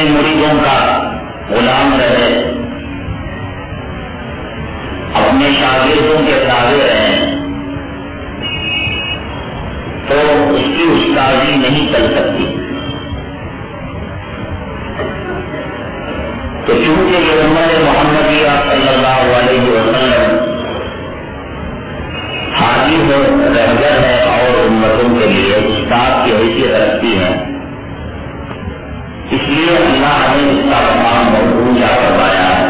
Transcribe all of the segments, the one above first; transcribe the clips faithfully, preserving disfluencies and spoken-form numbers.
اپنے مریدوں کا غلام رہے، اپنے شاگردوں کے تابع رہے، تو اس کی استادی نہیں چل سکتی۔ تو چونکہ یہ امت محمدیہ صلی اللہ علیہ وسلم حاجی ہے، رہبر ہے اور امتوں کے لیے استاد کی حیثیت رکھتی ہے، اس لیے اللہ نے اس کا مقام بہت اونچا کروایا ہے۔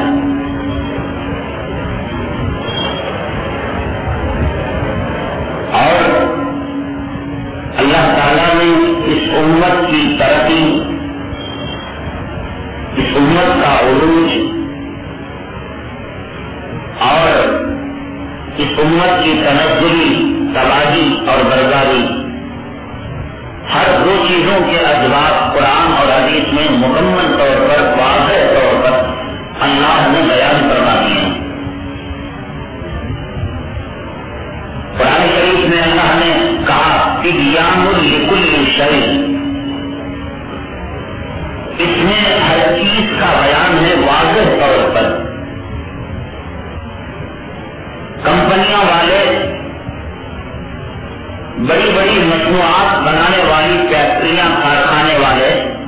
اور اللہ تعالیٰ نے اس امت کی ترقی، اس امت کا عروج اور اس امت کی تنزلی، تباہی اور بربادی، ہر دو چیزوں کے اسباب قرآن اور حدیث میں مکمل طور پر، واضح طور پر اللہ نے بیان کروا دیے ہیں۔ قرآن شریف میں اللہ نے کہا کہ بیان لکل شیء، اس میں ہر چیز کا بیان ہے واضح طور پر۔ کمپنیاں والے، بڑی بڑی مصنوعات بنانے والی فیکٹریاں، کارخانے والے،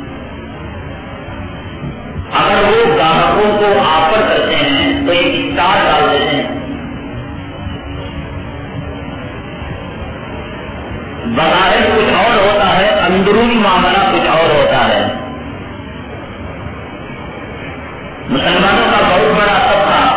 اگر وہ گاہکوں کو آفر کرتے ہیں تو ایک اسٹار ڈال دیتے ہیں، بظاہر کچھ اور ہوتا ہے، اندرونی معاملہ کچھ اور ہوتا ہے۔ مسلمانوں کا بہت بڑا طبقہ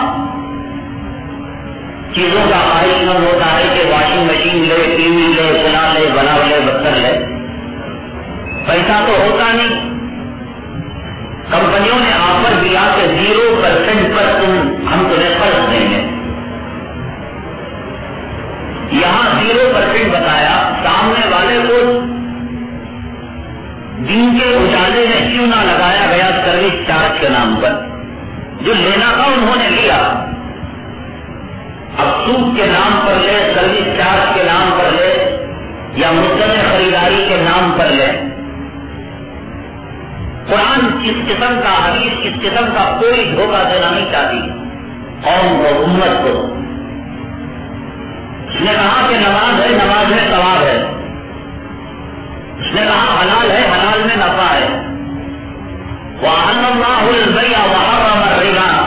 چیزوں کا خواہش مند ہوتا ہے کہ واشنگ مشین لے، ٹی وی لے، فلاں لے، بنا لے، بستر لے، پیسہ تو ہوتا نہیں۔ کمپنیوں نے آفر دیا کہ زیرو پرسینٹ پر تم ہم تمہیں قرض دیں گے، یہاں زیرو پرسینٹ بتایا، سامنے والے کو دن کے اجالے میں کیوں نہ لگایا گیا سروس چارج کے نام پر؟ جو لینا تھا انہوں نے لیا، اب سود کے نام پر لے، سروس چارج کے نام پر لے، یا مدت خریداری کے نام پر لے۔ قرآن اس قسم کا، حدیث اس قسم کا کوئی دھوکہ دینا نہیں چاہتی قوم کو، امت کو۔ اس نے کہا کہ نماز ہے، نماز میں ثواب ہے، اس نے کہا حلال ہے، حلال میں نفع ہے۔ وَأَحَلَّ اللَّهُ الْبَيْعَ وَحَرَّمَ الرِّبَا،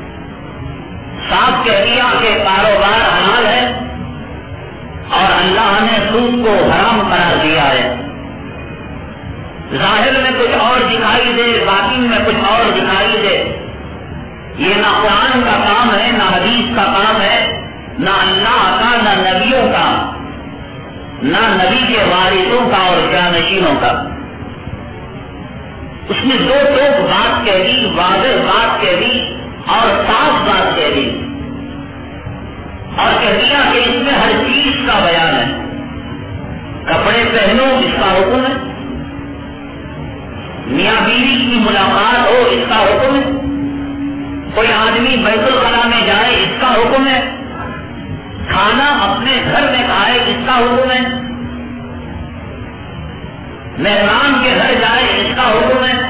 صاف کہہ دیا کہ کاروبار حلال ہے اور اللہ نے سود کو حرام قرار دیا ہے۔ ظاہر میں کچھ اور دکھائی دے، باطن میں کچھ اور دکھائی دے، یہ نہ قرآن کا کام ہے، نہ حدیث کا کام ہے، نہ اللہ کا، نہ نبیوں کا، نہ نبی کے وارثوں کا اور جانشینوں کا۔ اس نے دو ٹوک بات کہہ دی، واضح بات کہہ دی اور صاف بات کہہ دی، اور کہہ دیا کہ اس میں ہر چیز کا بیان ہے۔ کپڑے پہنو، اس کا حکم ہے، میاں بیوی کی ملاقات ہو، اس کا حکم ہے، کوئی آدمی بیت الخلا میں جائے، اس کا حکم ہے، کھانا اپنے گھر میں کھائے، اس کا حکم ہے، مہمان کے گھر جائے، اس کا حکم ہے۔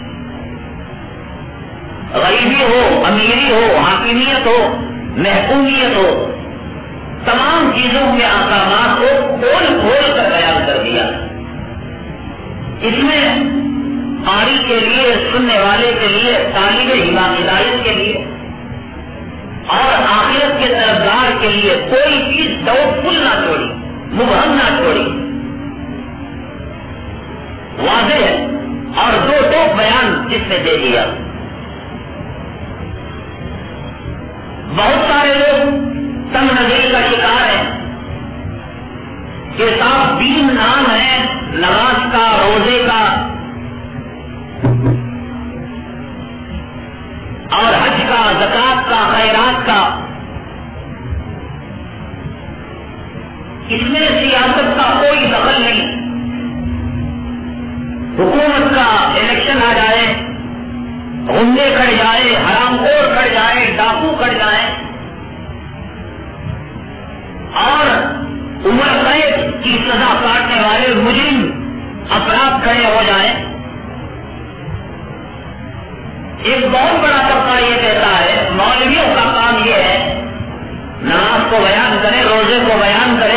غریبی ہو، امیری ہو، حاکمیت ہو، محکومیت ہو، تمام چیزوں کے احکامات کو کھول کھول کر بیان کر دیا۔ اس میں قاری کے لیے، سننے والے کے لیے، طالب ہدایت کے لیے اور آخرت کے طرفدار کے لیے کوئی چیز ڈاؤٹفل نہ چھوڑی، مبہم نہ چھوڑی، واضح ہے، اور دو ٹوک بیان جس نے دے دیا۔ بہت سارے لوگ تنگ نظری کا شکار ہیں کہ صاحب دین نام ہے نماز کا، روزے کا اور حج کا، زکات کا، خیرات کا، اس میں سیاست کا کوئی دخل نہیں۔ حکومت کا الیکشن آ جائے، غنڈے کھڑ جائے، حرام خور کھڑ جائے، ڈاکو کھڑ جائے اور عمر قید کی سزا کاٹنے والے مجرم افراد کھڑے ہو جائیں، ایک بہت بڑا طبقہ یہ کہتا ہے مولویوں کا کام یہ ہے نماز کو بیان کرے، روزے کو بیان کرے،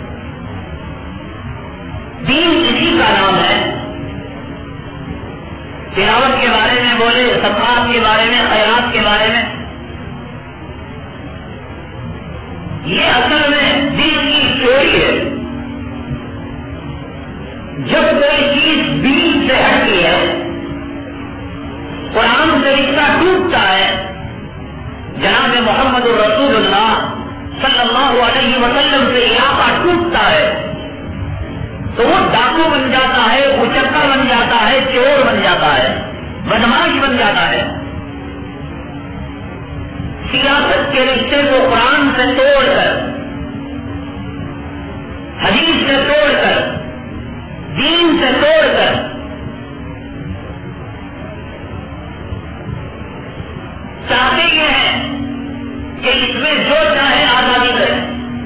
دین اسی کا نام ہے، تلاوت کے بارے میں بولے، صدقات کے بارے میں، خیرات کے بارے میں، یہ اصل میں دین کی چوری ہے۔ جب کوئی چیز دین سے ہٹتی ہے، قرآن سے رشتہ ٹوٹتا ہے، جناب محمد رسول اللہ صلی اللہ علیہ وسلم سے علاقہ ٹوٹتا ہے، تو وہ ڈاکو بن جاتا ہے، اچکا بن جاتا ہے، چور بن جاتا ہے، بدماش بن جاتا ہے۔ سیاست کے رشتے کو قرآن سے توڑ کر، حدیث سے توڑ کر، دین سے توڑ کر چاہتے یہ ہیں کہ اس میں جو چاہے آزادی کریں،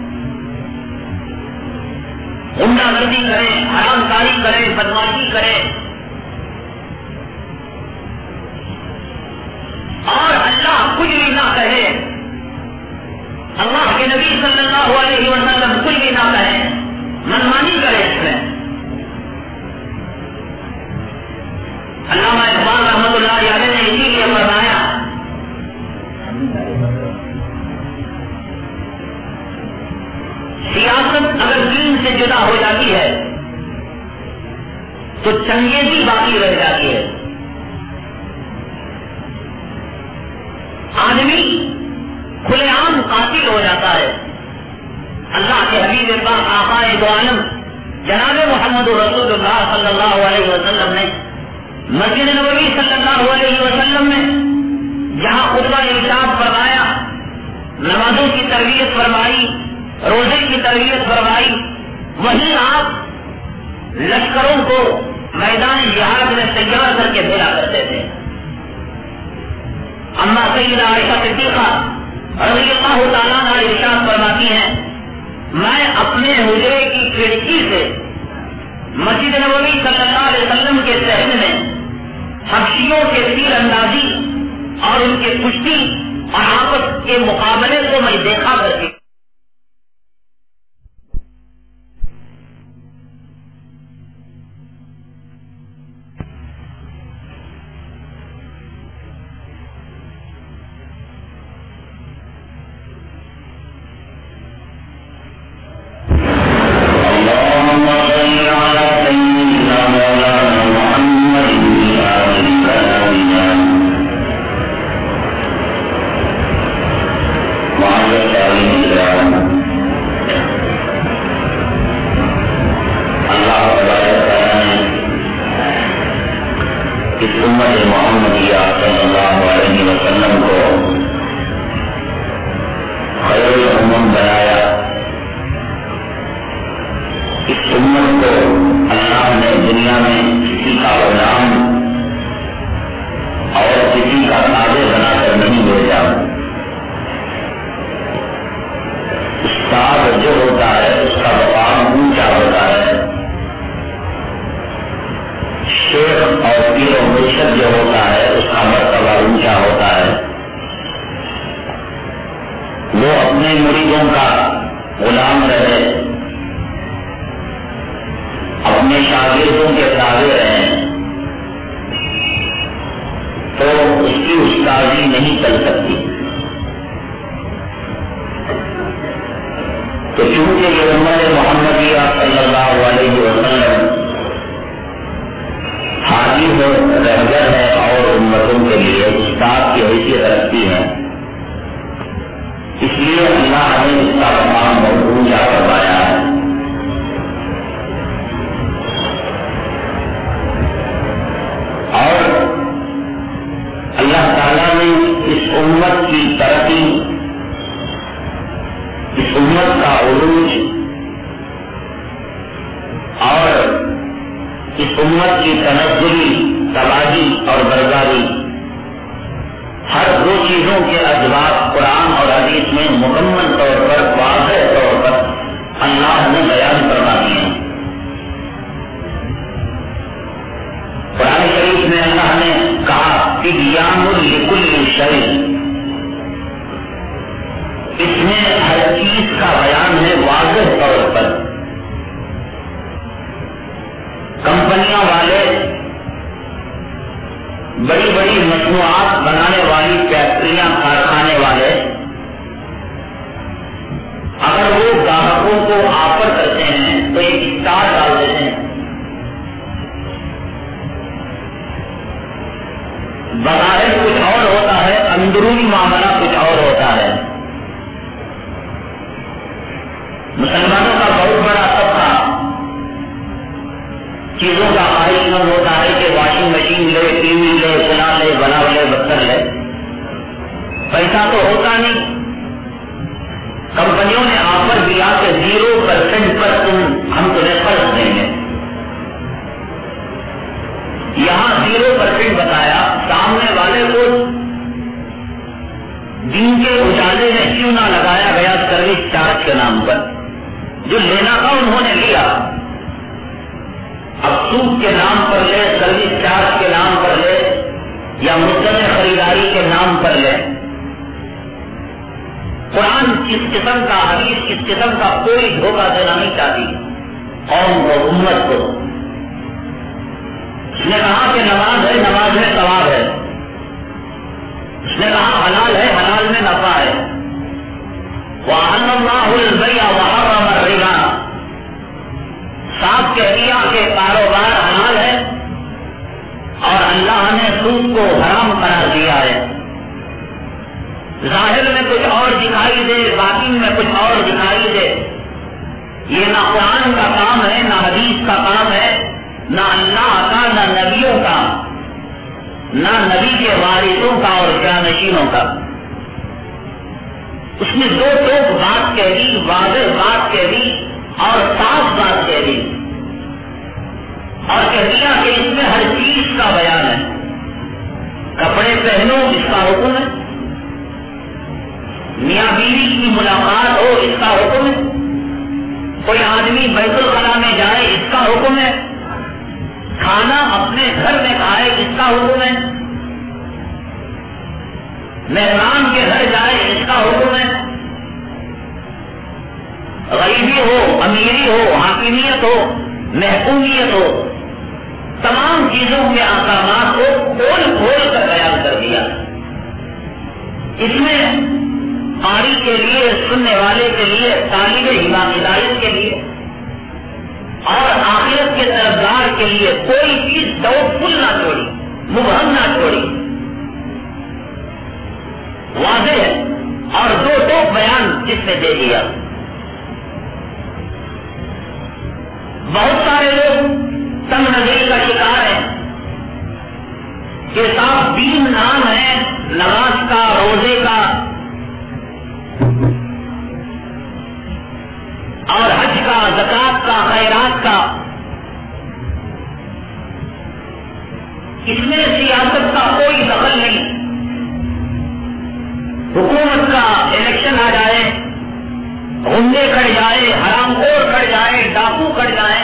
غنڈہ گردی کریں، حرام کاری کریں، بدماشی کریں، اور اللہ کچھ بھی نہ کہے، اللہ کے نبی صلی اللہ علیہ وسلم کچھ بھی نہ کہے، منمانی کرے اس میں۔ علامہ اقبال رحمۃ اللہ علیہ نے اسی لیے فرمایا سیاست اگر دین سے جدا ہو جاتی ہے تو چنگیزی باقی رہ جاتی ہے۔ آدمی کھلے عام قاتل ہو جاتا ہے۔ اللہ کے حبیب پاک آقا دو عالم جناب محمد رسول اللہ صلی اللہ علیہ وسلم نے مسجد نبوی صلی اللہ علیہ وسلم میں جہاں خطبہ ارشاد فرمایا، نمازوں کی تربیت فرمائی، روزے کی تربیت فرمائی، وہیں آپ لشکروں کو میدان جہاد میں تیار کر کے بھیجا کرتے تھے۔ اما سیدہ عائشہ صدیقہ رضی اللہ تعالیٰ عنہا ارشاد فرماتی ہیں، میں اپنے حجرے کی کھڑکی سے مسجد نبوی صلی اللہ علیہ وسلم کے صحن میں حبشیوں کے تیر اندازی اور ان کے کشتی اور آپس کے مقابلے کو میں دیکھا کرتی۔ بڑی بڑی مصنوعات بنانے والی فیکٹریاں، کارخانے والے اگر وہ گاہکوں کو آفر کرتے ہیں تو ایک اسٹار ڈال دیتے ہیں، بظاہر کچھ اور ہوتا ہے، اندرونی معاملہ کچھ اور ہوتا ہے۔ مسلمانوں کا بہت بڑا طبقہ چیزوں کا خواہش مند ہوتا ہے کہ واشنگ مشین لے، ٹی وی لے، فلاں لے، بنا لے، بستر لے، پیسہ تو ہوتا نہیں۔ کمپنیوں نے آفر دیا کہ زیرو پرسینٹ پر تم ہم تمہیں قرض دیں گے، یہاں زیرو پرسینٹ بتایا، سامنے والے کو دین کے اجالے میں کیوں نہ لگایا گیا سروس چارج کے نام پر؟ جو لینا تھا انہوں نے لیا، اب سود کے نام پر لے، سروس چارج کے نام پر لے، یا مدت خریداری کے نام پر لے۔ قرآن اس قسم کا، حدیث اس قسم کا کوئی دھوکہ دینا نہیں چاہتی قوم کو، امت کو۔ اس نے کہا کہ نماز ہے، نماز میں ثواب ہے، اس نے کہا حلال ہے، حلال میں نفع ہے۔ وَأَحَلَّ اللَّهُ الْبَيْعَ وَحَرَّمَ الرِّبَا، صاف کہہ دیا کہ کاروبار حلال ہے اور اللہ نے سود کو حرام قرار دیا ہے۔ ظاہر میں کچھ اور دکھائی دے، باطن میں کچھ اور دکھائی دے، یہ نہ قرآن کا کام ہے، نہ حدیث کا کام ہے، نہ اللہ کا، نہ نبیوں کا، نہ نبی کے وارثوں کا اور جانشینوں کا۔ اس نے دو ٹوک بات کہہ دی، واضح بات کہہ دی اور صاف بات کہہ دی، اور کہہ دیا کہ اس میں ہر چیز کا بیان ہے۔ کپڑے پہنو، اس کا حکم ہے، میاں بیوی کی ملاقات ہو، اس کا حکم ہے، کوئی آدمی بیت الخلا میں جائے، اس کا حکم ہے، کھانا اپنے گھر میں کھائے، اس کا حکم ہے، مہمان کے گھر جائے، اس کا حکم ہے۔ غریبی ہو، امیری ہو، حاکمیت ہو، محکومیت ہو، تمام چیزوں کے احکامات کو کھول کھول کر بیان کر دیا۔ اس میں قاری کے لیے، سننے والے کے لیے، طالب ہدایت کے لیے اور آخرت کے طرفدار کے لیے کوئی چیز توقل نہ چھوڑی، مبہم نہ چھوڑی، واضح ہے، اور دو ٹوک بیان جس نے دے دیا۔ بہت سارے لوگ تنگ نظری کا شکار ہیں کہ صاحب دین نام ہے، نماز کا، روزے کا اور حج کا، زکات کا، خیرات کا، اس میں سیاست کا کوئی دخل نہیں۔ حکومت کا الیکشن آ جائے، غنڈے کھڑ جائے، حرام خور کھڑ جائے، ڈاکو کھڑ جائے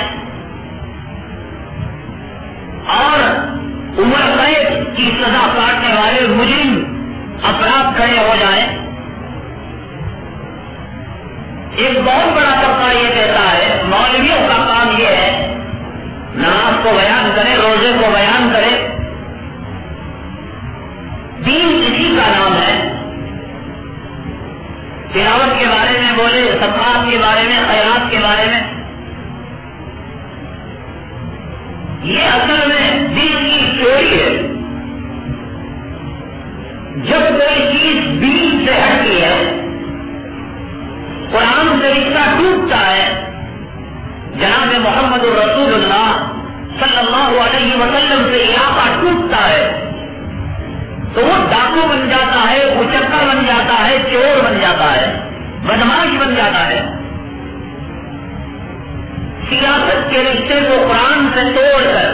اور عمر قید کی سزا کاٹنے والے مجرم افراد کھڑے ہو جائیں، ایک بہت بڑا طبقہ یہ کہتا ہے مولویوں کا کام یہ ہے نماز کو بیان کرے، روزے کو بیان کرے، دین اسی کا نام ہے، تلاوت کے بارے میں بولے، صدقات کے بارے میں، خیرات کے بارے میں۔ یہ اصل میں دل کی چوری ہے۔ جب کوئی چیز دین سے ہٹتی ہے، قرآن سے رشتہ ٹوٹتا ہے، جناب محمد رسول اللہ صلی اللہ علیہ وسلم سے علاقہ ٹوٹتا ہے، تو وہ ڈاکو بن جاتا ہے، اچکا بن جاتا ہے، چور بن جاتا ہے، بدماش بن جاتا ہے۔ سیاست کے رشتے کو قرآن سے توڑ کر،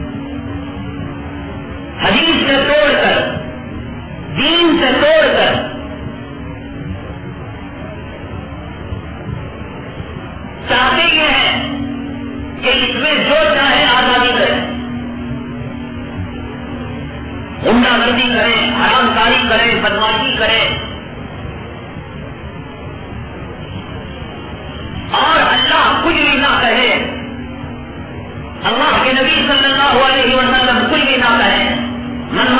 حدیث سے توڑ کر، دین سے توڑ کر چاہتے یہ ہیں کہ اس میں جو چاہے آزادی کرے، غنڈہ گردی کرے، حرام کاری کرے، بدماشی کرے، اور اللہ کچھ بھی نہ کہے، اللہ کے نبی صلی اللہ علیہ وسلم کچھ بھی نہ کہے۔ من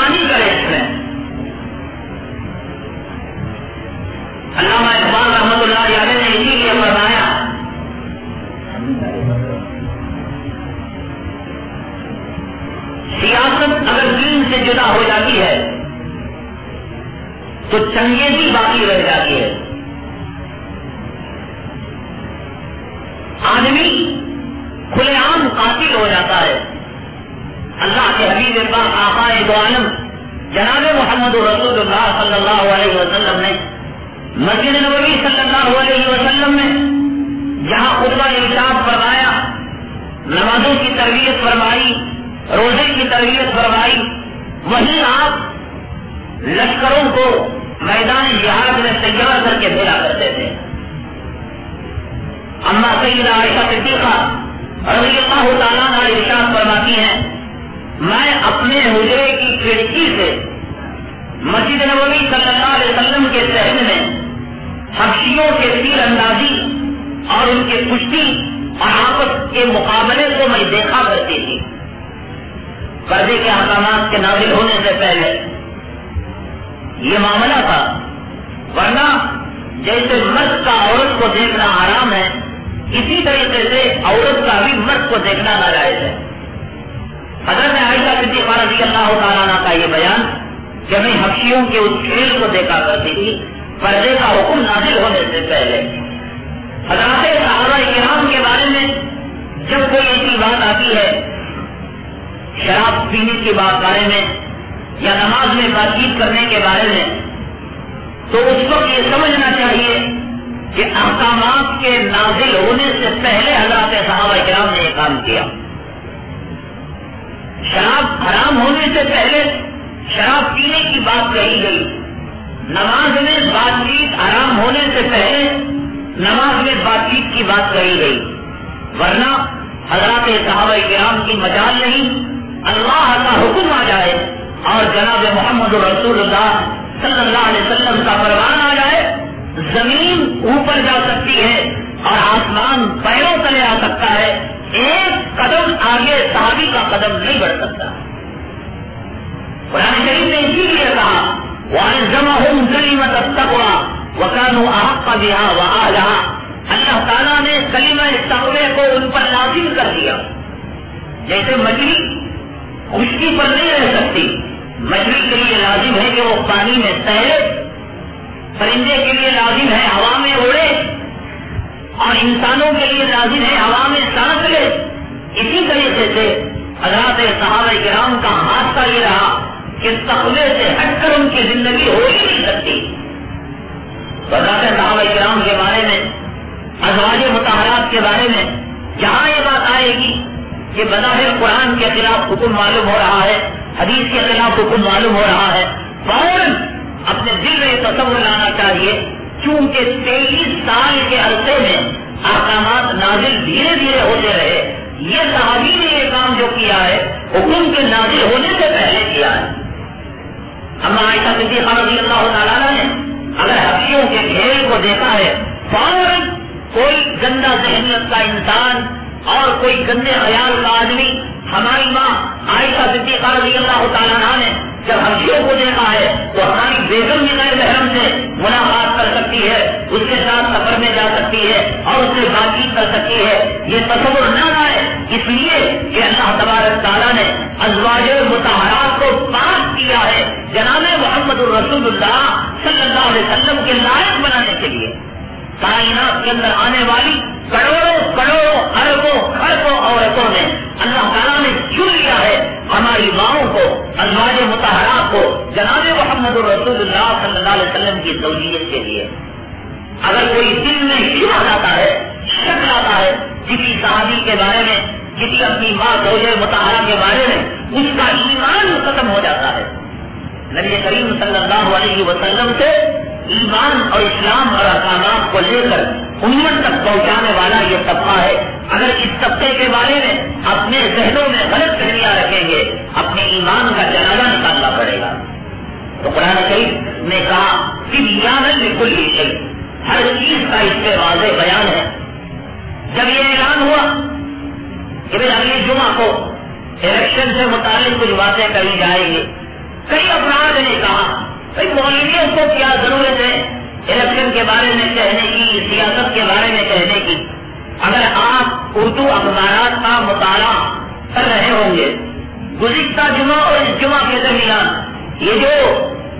تو چنگیزی باقی رہ جاتی ہے. آدمی کھلے عام قاتل ہو جاتا ہے. اللہ کے حبیب پاک آقا دو عالم جناب محمد رسول اللہ صلی اللہ علیہ وسلم نے مسجد نبوی صلی اللہ علیہ وسلم میں جہاں خطبہ ارشاد فرمایا، نمازوں کی تربیت فرمائی، روزے کی تربیت فرمائی، وہیں آپ لشکروں کو میدان جہاد میں تیار کر کے بھیجا کرتے تھے. اما سیدہ عائشہ صدیقہ رضی اللہ تعالیٰ عنہا ارشاد فرماتی ہیں، میں اپنے حجرے کی کھڑکی سے مسجد نبوی صلی اللہ علیہ وسلم کے صحن میں حبشیوں کے تیر اندازی اور ان کے کشتی اور آپس کے مقابلے کو میں دیکھا کرتی تھی. پردے کے احکامات کے نازل ہونے سے پہلے یہ معاملہ تھا، ورنہ جیسے مرد کا عورت کو دیکھنا حرام ہے، اسی طریقے سے عورت کا بھی مرد کو دیکھنا ناجائز ہے. حضرت عائشہ صدیقہ رضی اللہ تعالیٰ عنہ کا یہ بیان کہ میں حبشیوں کے اس کھیل کو دیکھا کرتی تھی پردے کا حکم نازل ہونے سے پہلے. حضرات صحابہ کرام کے بارے میں جب کوئی ایسی بات آتی ہے شراب پینے کے بارے میں یا نماز میں بات چیت کرنے کے بارے میں، تو اس وقت یہ سمجھنا چاہیے کہ احکامات کے نازل ہونے سے پہلے حضرات صحابہ کرام نے یہ کام کیا. شراب حرام ہونے سے پہلے شراب پینے کی بات کہی گئی، نماز میں بات چیت حرام ہونے سے پہلے نماز میں بات چیت کی بات کہی گئی، ورنہ حضرات صحابہ کرام کی مجال نہیں. اللہ کا حکم آ جائے اور جناب محمد رسول اللہ صلی اللہ علیہ وسلم کا فرمان آ جائے، زمین اوپر جا سکتی ہے اور آسمان پیروں تلے آ سکتا ہے، ایک قدم آگے صحابی کا قدم نہیں بڑھ سکتا. قرآن شریف نے اسی لیے کہا وَأَلْزَمَهُمْ كَلِمَةَ التَّقْوَىٰ وَكَانُوا أَحَقَّ بِهَا وَأَهْلَهَا. اللہ تعالیٰ نے کلمہ تقوی کو ان پر لازم کر دیا. جیسے مچھلی خشکی پر نہیں رہ سکتی، مچھلی کے لیے لازم ہے کہ وہ پانی میں تیرے، پرندے کے لیے لازم ہے ہوا میں اڑے، اور انسانوں کے لیے لازم ہے ہوا میں سانس لے. اسی طریقے سے حضرات صحابہ کرام کا حادثہ یہ رہا کہ تقوی سے ہٹ کر ان کی زندگی ہو ہی نہیں سکتی. حضرات صحابہ کرام کے بارے میں، ازواج مطہرات کے بارے میں جہاں یہ بات آئے گی کہ بظاہر قرآن کے خلاف حکم معلوم ہو رہا ہے، حدیث کے خلاف حکم معلوم ہو رہا ہے، فوراً اپنے دل میں تصور لانا چاہیے چونکہ تیئیس سال کے عرصے میں احکامات نازل دھیرے دھیرے ہوتے رہے. یہ صحابی نے یہ کام جو کیا ہے حکم کے نازل ہونے سے پہلے کیا ہے. اما عائشہ صدیقہ رضی اللہ تعالیٰ نے اگر حبشیوں کے کھیل کو دیکھا ہے، فوراً کوئی گندا ذہنیت کا انسان اور کوئی گندے خیال کا آدمی، ہماری ماں عائشہ صدیقہ رضی اللہ تعالیٰ عنہ نے جب حبشیوں کو دیکھا ہے تو ہماری بیگم بھی غیر محرم سے ملاقات کر سکتی ہے، اس کے ساتھ سفر میں جا سکتی ہے اور اس سے بات چیت کر سکتی ہے. یہ تصور نہ آئے اس لیے کہ اللہ تبارک تعالیٰ نے ازواج مطہرات کو پاک کیا ہے جناب محمد الرسول اللہ صلی اللہ علیہ وسلم کے لائق بنانے کے لیے. کائنات کے اندر آنے والی کروڑوں کروڑوں اربوں خربوں عورتوں نے اللہ تعالیٰ نے چن لیا ہے ہماری ماؤں کو، ازواج مطہرات کو جناب محمد رسول اللہ صلی اللہ علیہ وسلم کی زوجیت کے لیے. اگر کوئی دل میں شبہ لاتا ہے، شک لاتا ہے کسی صحابی کے بارے میں، کسی اپنی ماں زوج مطہرہ کے بارے میں، اس کا ایمان ختم ہو جاتا ہے. نبی کریم صلی اللہ علیہ وسلم سے ایمان اور اسلام اور احکامات کو لے کر امت تک پہنچانے والا یہ طبقہ ہے. اگر اس طبقے کے بارے میں اپنے ذہنوں میں غلط فہمیاں رکھیں گے، اپنے ایمان کا جنازہ نکالنا پڑے گا. تو قرآن شریف نے کہا تبیانا لکل شیء، ہر چیز کا اس سے واضح بیان ہے. جب یہ اعلان ہوا کہ بھائی اگلی جمعہ کو الیکشن سے متعلق کچھ باتیں کہی جائیں گی، کئی افراد نے کہا بھائی مولویوں کو کیا ضرورت ہے الیکشن کے بارے میں کہنے کی، سیاست کے بارے میں کہنے کی. اگر آپ اردو اخبارات کا مطالعہ کر رہے ہوں گے، گزشتہ جمعہ اور اس جمعہ کے درمیان یہ جو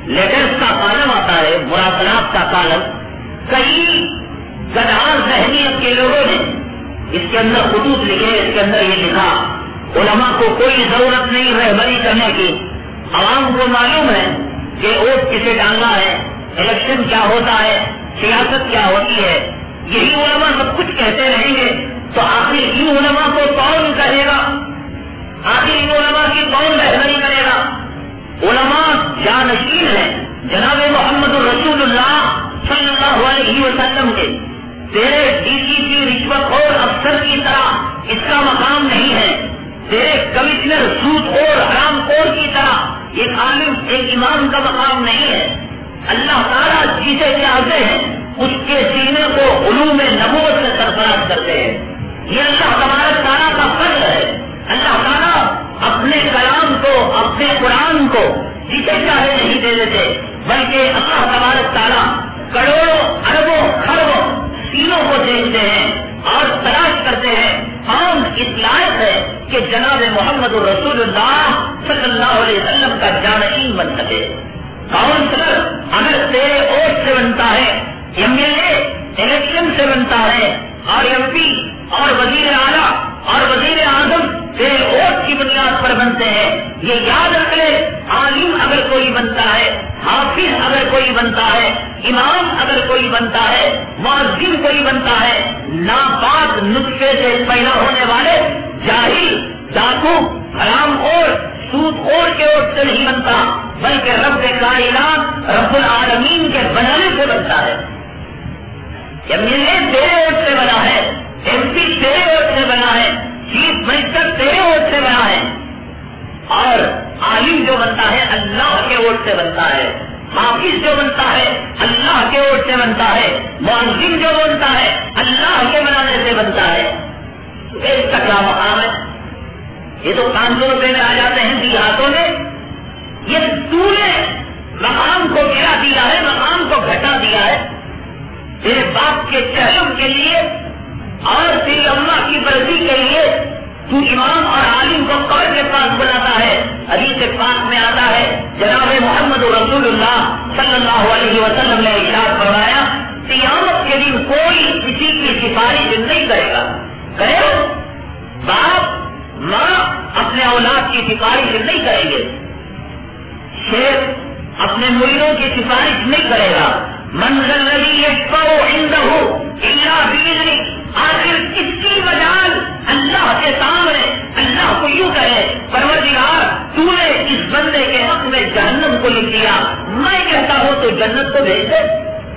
لیٹرز کا کالم آتا ہے، مراسلات کا کالم، کئی گدار ذہنیت کے لوگوں نے اس کے اندر خطوط لکھے، اس کے اندر یہ لکھا علماء کو کوئی ضرورت نہیں رہبری کرنے کی، عوام کو معلوم ہے کہ ووٹ کسے ڈالنا ہے، الیکشن کیا ہوتا ہے، سیاست کیا ہوتی ہے، یہی علماء سب کچھ کہتے رہیں گے تو آخر ان علماء کو کون کہے گا، آخر ان علماء کی کون رہبری کرے گا؟ علماء جانشین ہیں جناب محمد الرسول اللہ صلی اللہ علیہ وسلم کے، تیرے ڈی سی کی رشوت اور افسر کی طرح اس کا مقام نہیں ہے، تیرے کمشنر سود اور حرام خور کی طرح ایک عالم ایک امام کا مقام نہیں ہے۔ اللہ تعالیٰ جسے چاہتے ہیں اس کے سینے کو علوم نبوت سے سرفراز کرتے ہیں، یہ اللہ تبارک تعالیٰ کا فضل ہے۔ اللہ تعالیٰ اپنے کلام کو، اپنے قرآن کو جسے چاہے نہیں دے دیتے، بلکہ اللہ تبارک تعالیٰ کروڑوں اربوں خربوں سینوں کو دیکھتے ہیں اور تلاش کرتے ہیں کون اس لائق ہے کہ جناب محمد الرسول اللہ صلی اللہ علیہ وسلم کا جانشین بن سکے۔ کاؤنسلر اگر تیرے ووٹ سے بنتا ہے، ایم ایل اے الیکشن سے بنتا ہے، اور ایم پی اور وزیر اعلیٰ اور وزیر اعظم تیرے ووٹ کی بنیاد پر بنتے ہیں، یہ یاد رکھ لے، عالم اگر کوئی بنتا ہے، حافظ اگر کوئی بنتا ہے، امام اگر کوئی بنتا ہے، مؤذن کوئی بنتا ہے، ناپاک نطفے سے پیدا ہونے والے جاہل ڈاکو حرام خور سود خور کے ووٹ سے نہیں بنتا، بلکہ رب کائنات رب العالمین کے بنانے سے بنتا ہے۔ ایم ایل اے تیرے ووٹ سے بنا ہے، ایم پی تیرے ووٹ سے بنا ہے، چیف منسٹر تیرے ووٹ سے بنا ہے، اور عالم جو بنتا ہے اللہ کے ووٹ سے بنتا ہے، حافظ جو بنتا ہے اللہ کے ووٹ سے بنتا ہے، مؤذن جو بنتا ہے اللہ کے بنانے سے بنتا ہے۔ اس کا کیا مقام ہے؟ یہ تو پانچ سو روپے میں آ جاتے ہیں دیہاتوں میں، یہ تو نے مقام کو گرا دیا ہے، مقام کو گھٹا دیا ہے، تیرے باپ کے چہلم کے لیے اور تیری اماں کی برسی کے لیے تو امام اور عالم کو قبر کے پاس بلاتا ہے۔ حدیث پاک میں آتا ہے جناب محمد رسول اللہ صلی اللہ علیہ وسلم نے ارشاد فرمایا قیامت کے دن کوئی کسی کی سفارش نہیں کرے گا، کرے باپ ماں اپنے اولاد کی سفارش نہیں کریں گے، شیخ اپنے مریدوں کی سفارش نہیں کرے گا، منزل الذی یشفع عنده الا باذنہ، آخر کس کی مجال اللہ کے سامنے اللہ کو یوں کہے پروردگار تو نے اس بندے کے حق میں جہنم کو لکھ دیا، میں کہتا ہوں تو جنت کو بھیج دے۔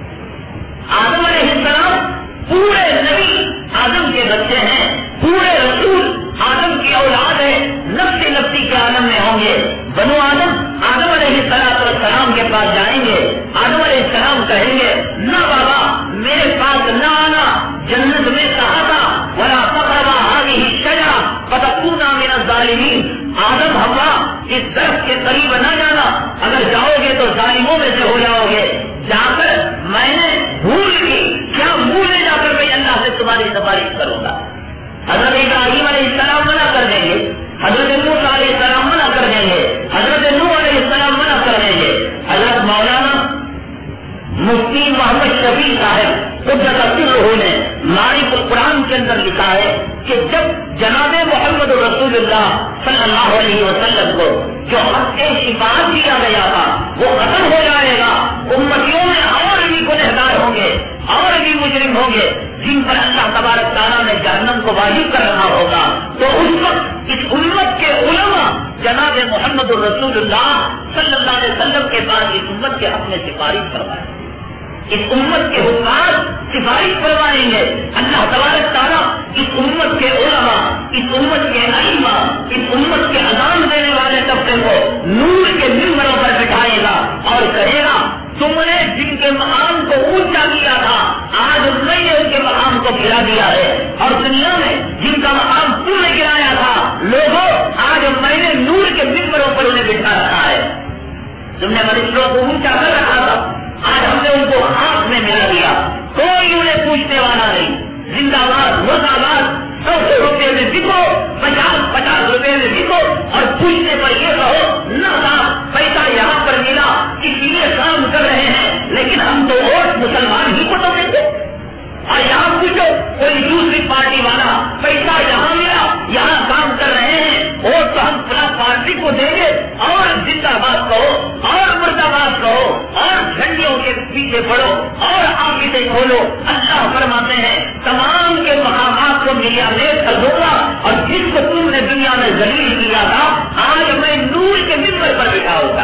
آدم علیہ السلام پورے نبی آدم کے بچے ہیں، پورے رسول آدم کی اولاد ہے، نفسی نفسی کے عالم میں ہوں گے۔ بنو آدم آدم علیہ السلام کے پاس جائیں گے، آدم علیہ السلام کہیں گے نہ بابا میرے پاس نہ آنا، جنت میں کہا تھا ولا تقربا هذه الشجرة فتكونا من الظالمین، آدم حوا اس درخت کے قریب نہ جانا، اگر جاؤ گے تو ظالموں میں سے ہو جاؤ گے۔ جا کر میں نے بھول کی کیا منہ لے جا کر میں اللہ سے تمہاری سفارش کروں گا۔ حضرت ابراہیم علیہ السلام منع کر دیں گے، حضرت موسیٰ علیہ السلام منع کر دیں گے، حضرت نوح علیہ السلام منع کر دیں گے۔ حضرت مولانا مفتی محمد شفیع صاحب قدس سرہ نے معرف القرآن کے اندر لکھا ہے کہ جب جناب محمد رسول اللہ صلی اللہ علیہ وسلم کو جو حق شفاعت دیا گیا تھا وہ ختم ہو جائے گا، امتیوں میں اور بھی گنہگار ہوں گے اور بھی مجرم ہوں گے جن پر اللہ تبارک تعالیٰ نے جہنم کو واجب کر رہا ہوگا، تو اس وقت اس امت کے علماء جناب محمد الرسول اللہ صلی اللہ علیہ وسلم کے بعد اس امت کے حق میں سفارش کروائیں، اس امت کے حکام سفارش کروائیں گے۔ اللہ تبارک تعالیٰ اس امت کے علماء، اس امت کے ائمہ، اس امت کے اذان دینے والے طبقے کو نور کے ممبروں پر بٹھائے گا اور کہے گا تم نے جن کے مقام کو اونچا کیا تھا آج میں نے ان کے مقام کو گرا دیا ہے، اور دنیا میں جن کا مقام تم نے گرایا تھا لوگوں آج میں نے نور کے ممبروں پر انہیں بٹھا رکھا ہے۔ تم نے منسٹروں کو اونچا کر رکھا تھا، آج ہم نے ان کو ہاتھ میں ملا دیا، کوئی انہیں پوچھنے والا نہیں، زندہ باد مرد آباد سو سو روپے میں بکو، پچاس پچاس روپے میں بکو، اور پوچھنے پر یہ کہو نہ تھا پیسہ یہاں پر ملا اس لیے کھولو. اللہ فرماتے ہیں تمام کے مقامات کو ملیارڈ کر دوں گا اور جس کو تم نے دنیا میں ذلیل کیا تھا آج میں نور کے ممبر پر بٹھا ہوتا.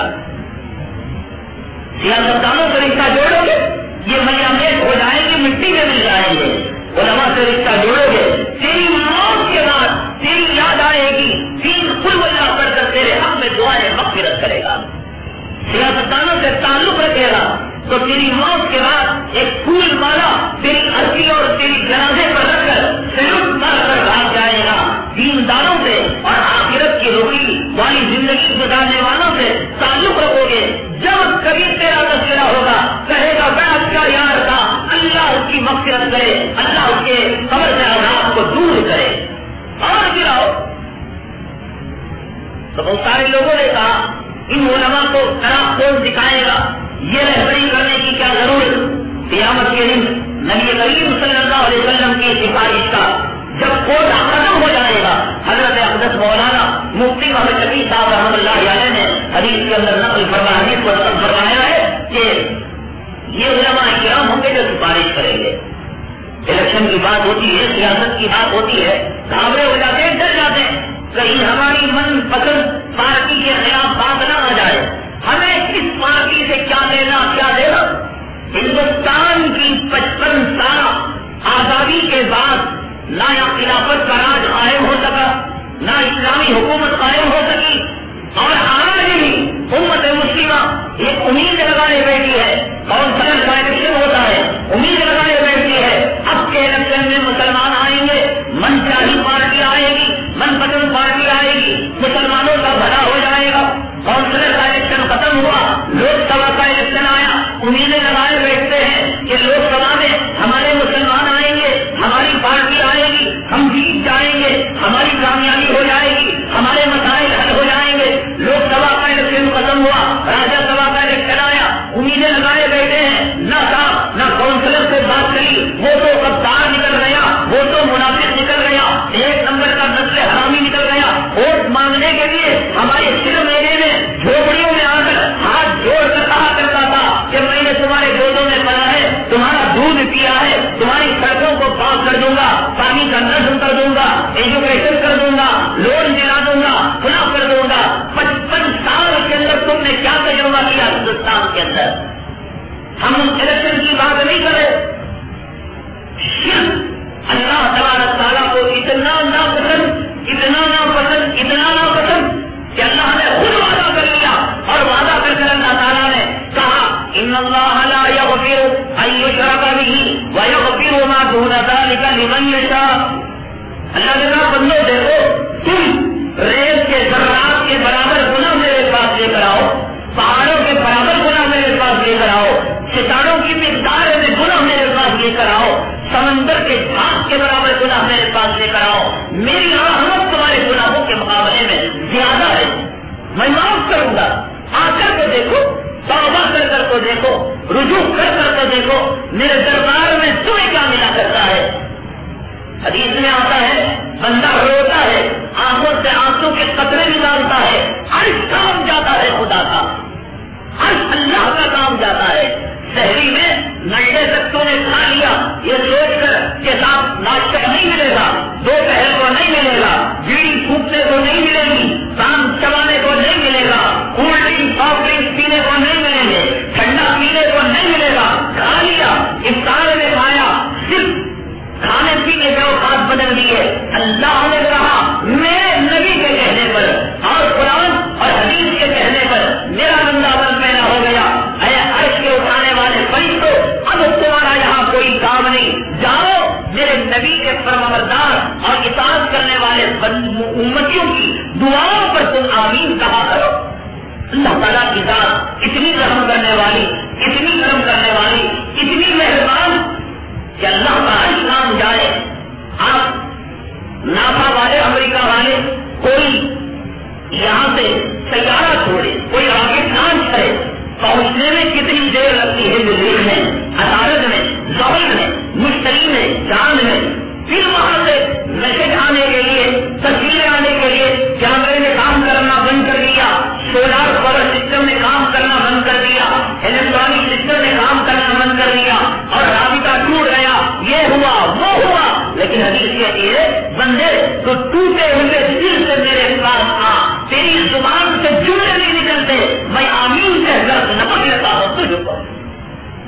سیاستدانوں سے رشتہ جوڑو گے یہ ملیارڈ ہو جائیں گے, مٹی میں مل جائیں گے. علماء سے رشتہ جوڑو گے تیری موت کے بعد تیری یاد آئے گی, تین قل اللہ پڑھ کر تیرے حق میں دعائیں مغفرت کرے گا. سیاستدانوں سے تعلق رکھے گا تو تیری موت کے بعد ایک پھول مالا تیری ارضی اور تیری جنازے پر رکھ کر سلوک مار کر بھاگ جائے گا. دینداروں سے اور آخرت کی روٹی والی زندگی گزارنے والوں سے تعلق رکھو گے. جب کبھی تیرا تذکرہ ہوگا کہے گا بڑا اچھا یار تھا, اللہ اس کی مغفرت کرے, اللہ اس کے قبر سے عذاب کو دور کرے. اور گراؤ تو بہت سارے لوگوں نے کہا ان علماء کو طرح کون دکھائے گا, یہ رہبری کرنے کی کیا ضرورت. قیامت کے دن نبی کریم صلی اللہ علیہ وسلم کی سفارش کا جب کوٹا ختم ہو جائے گا, حضرت اقدس مولانا مفتی محمد شفیع صاحب رحمۃ اللہ علیہ نے حدیث کے اندر نقل فرمایا حدیث کو نقل فرمایا ہے کہ یہ علماء کرام ہوں گے جو سفارش کریں گے. الیکشن کی بات ہوتی ہے, سیاست کی بات ہوتی ہے, گھبرے ہو جاتے ہیں, ڈر جاتے ہیں کہیں ہماری من پسند پارٹی کے خلاف بات نہ آ جائے. ہمیں کس پارٹی سے کیا لینا کیا دینا. ہندوستان کی پچپن سال آزادی کے بعد نہ یا خلافت کا راج قائم ہو سکا, نہ اسلامی حکومت قائم ہو سکی, اور آج بھی امت مسلمہ ایک امید لگانے بیٹھی ہے. کونسلر کا الیکشن ہوتا ہے, امید لگانے بیٹھی ہے اب کے الیکشن میں مسلمان آئیں گے, من چاہی پارٹی آئے گی, من پسند پارٹی آئے گی, مسلمانوں کا بھلا ہو جائے گا. کونسلر کا الیکشن ختم ہوا, لوک سبھا کا الیکشن آیا, امیدیں لگائے بیٹھتے ہیں کہ لوک سبھا میں ہمارے مسلمان آئیں گے, ہماری پارٹی آئے گی, ہم جیت جائیں گے, ہماری کامیابی ہو جائے گی, ہمارے مسائل حل ہو جائیں گے. لوک سبھا کا الیکشن ختم ہوا, راجیہ سبھا کا الیکشن آیا, امیدیں لگائے بیٹھے ہیں, نہ صاحب نہ کونسلر سے بات کری, وہ تو غدار نکل گیا, وہ تو منافق نکل گیا, ایک نمبر کا نسل حرامی نکل گیا. ووٹ مانگنے کے لیے ہمارے سر میلے میں جھوپڑیوں میں آ کر ہاتھ جوڑ کر کہا کرتا تھا کہ میں نے تمہارے گودوں میں پڑا ہے, تمہارا دودھ پیا ہے, تمہاری سڑکوں کو پاک کر دوں گا, پانی کا نظم کر دوں گا, ایجوکیشن کر دوں گا, لون دلا دوں گا, کھلا کر دوں گا. پچپن سال کے اندر تم نے کیا تجربہ کیا ہندوستان کے اندر. ہم الیکشن کی بات نہیں کر رہے. اللہ تبارک تعالیٰ کو اتنا ناپسند, اتنا ناپسند, اتنا ناپسند کہ اللہ نے خود وعدہ کر لیا, اور وعدہ کر کر اللہ تعالیٰ نے کہا ان اللہ لا یغفر ان یشرک بہ ویغفر ما دون ذلک لمن یشاء. اللہ نے کہا بندو دیکھو تم ریت کے ذرات کے برابر گناہ میرے پاس لے کر آؤ, پہاڑوں کے برابر گناہ میرے پاس لے کر آؤ, ستاروں کی مقدار میں گناہ میرے پاس لے کر آؤ, سمندر کے جھاگ کے برابر گناہ میرے پاس لے کر آؤ. میری رحمت تمہارے گناہوں کے مقابلے میں زیادہ ہے, میں معاف کروں گا. آ کر کے دیکھو, توبہ کر کر کو دیکھو, رجوع کر کر کو دیکھو, میرے دربار میں تمہیں کیا ملا کرتا ہے. حدیث میں آتا ہے بندہ روتا ہے, آنکھوں سے آنسو کے قطرے نکالتا ہے, عرش کام جاتا ہے خدا کا, عرش اللہ کا کام جاتا ہے. شہری میں نشے تک نے کھا لیا یہ سوچ کر کہ صاحب ناشتہ نہیں ملے گا, دوپہر کو نہیں ملے گا, بیڑی پھونکنے کو نہیں ملے گی, شام چبانے کو نہیں ملے گا, کولڈ ڈرنک سافٹ ڈرنک پینے کو نہیں ملیں گے, ٹھنڈا پینے کو نہیں ملے گا. کھا لیا, افطار میں کھایا, صرف کھانے پینے کے اوقات بدل دیے. اللہ نے کہا میرے نبی کے کہنے پر اور قرآن اور حدیث کے کہنے پر میرا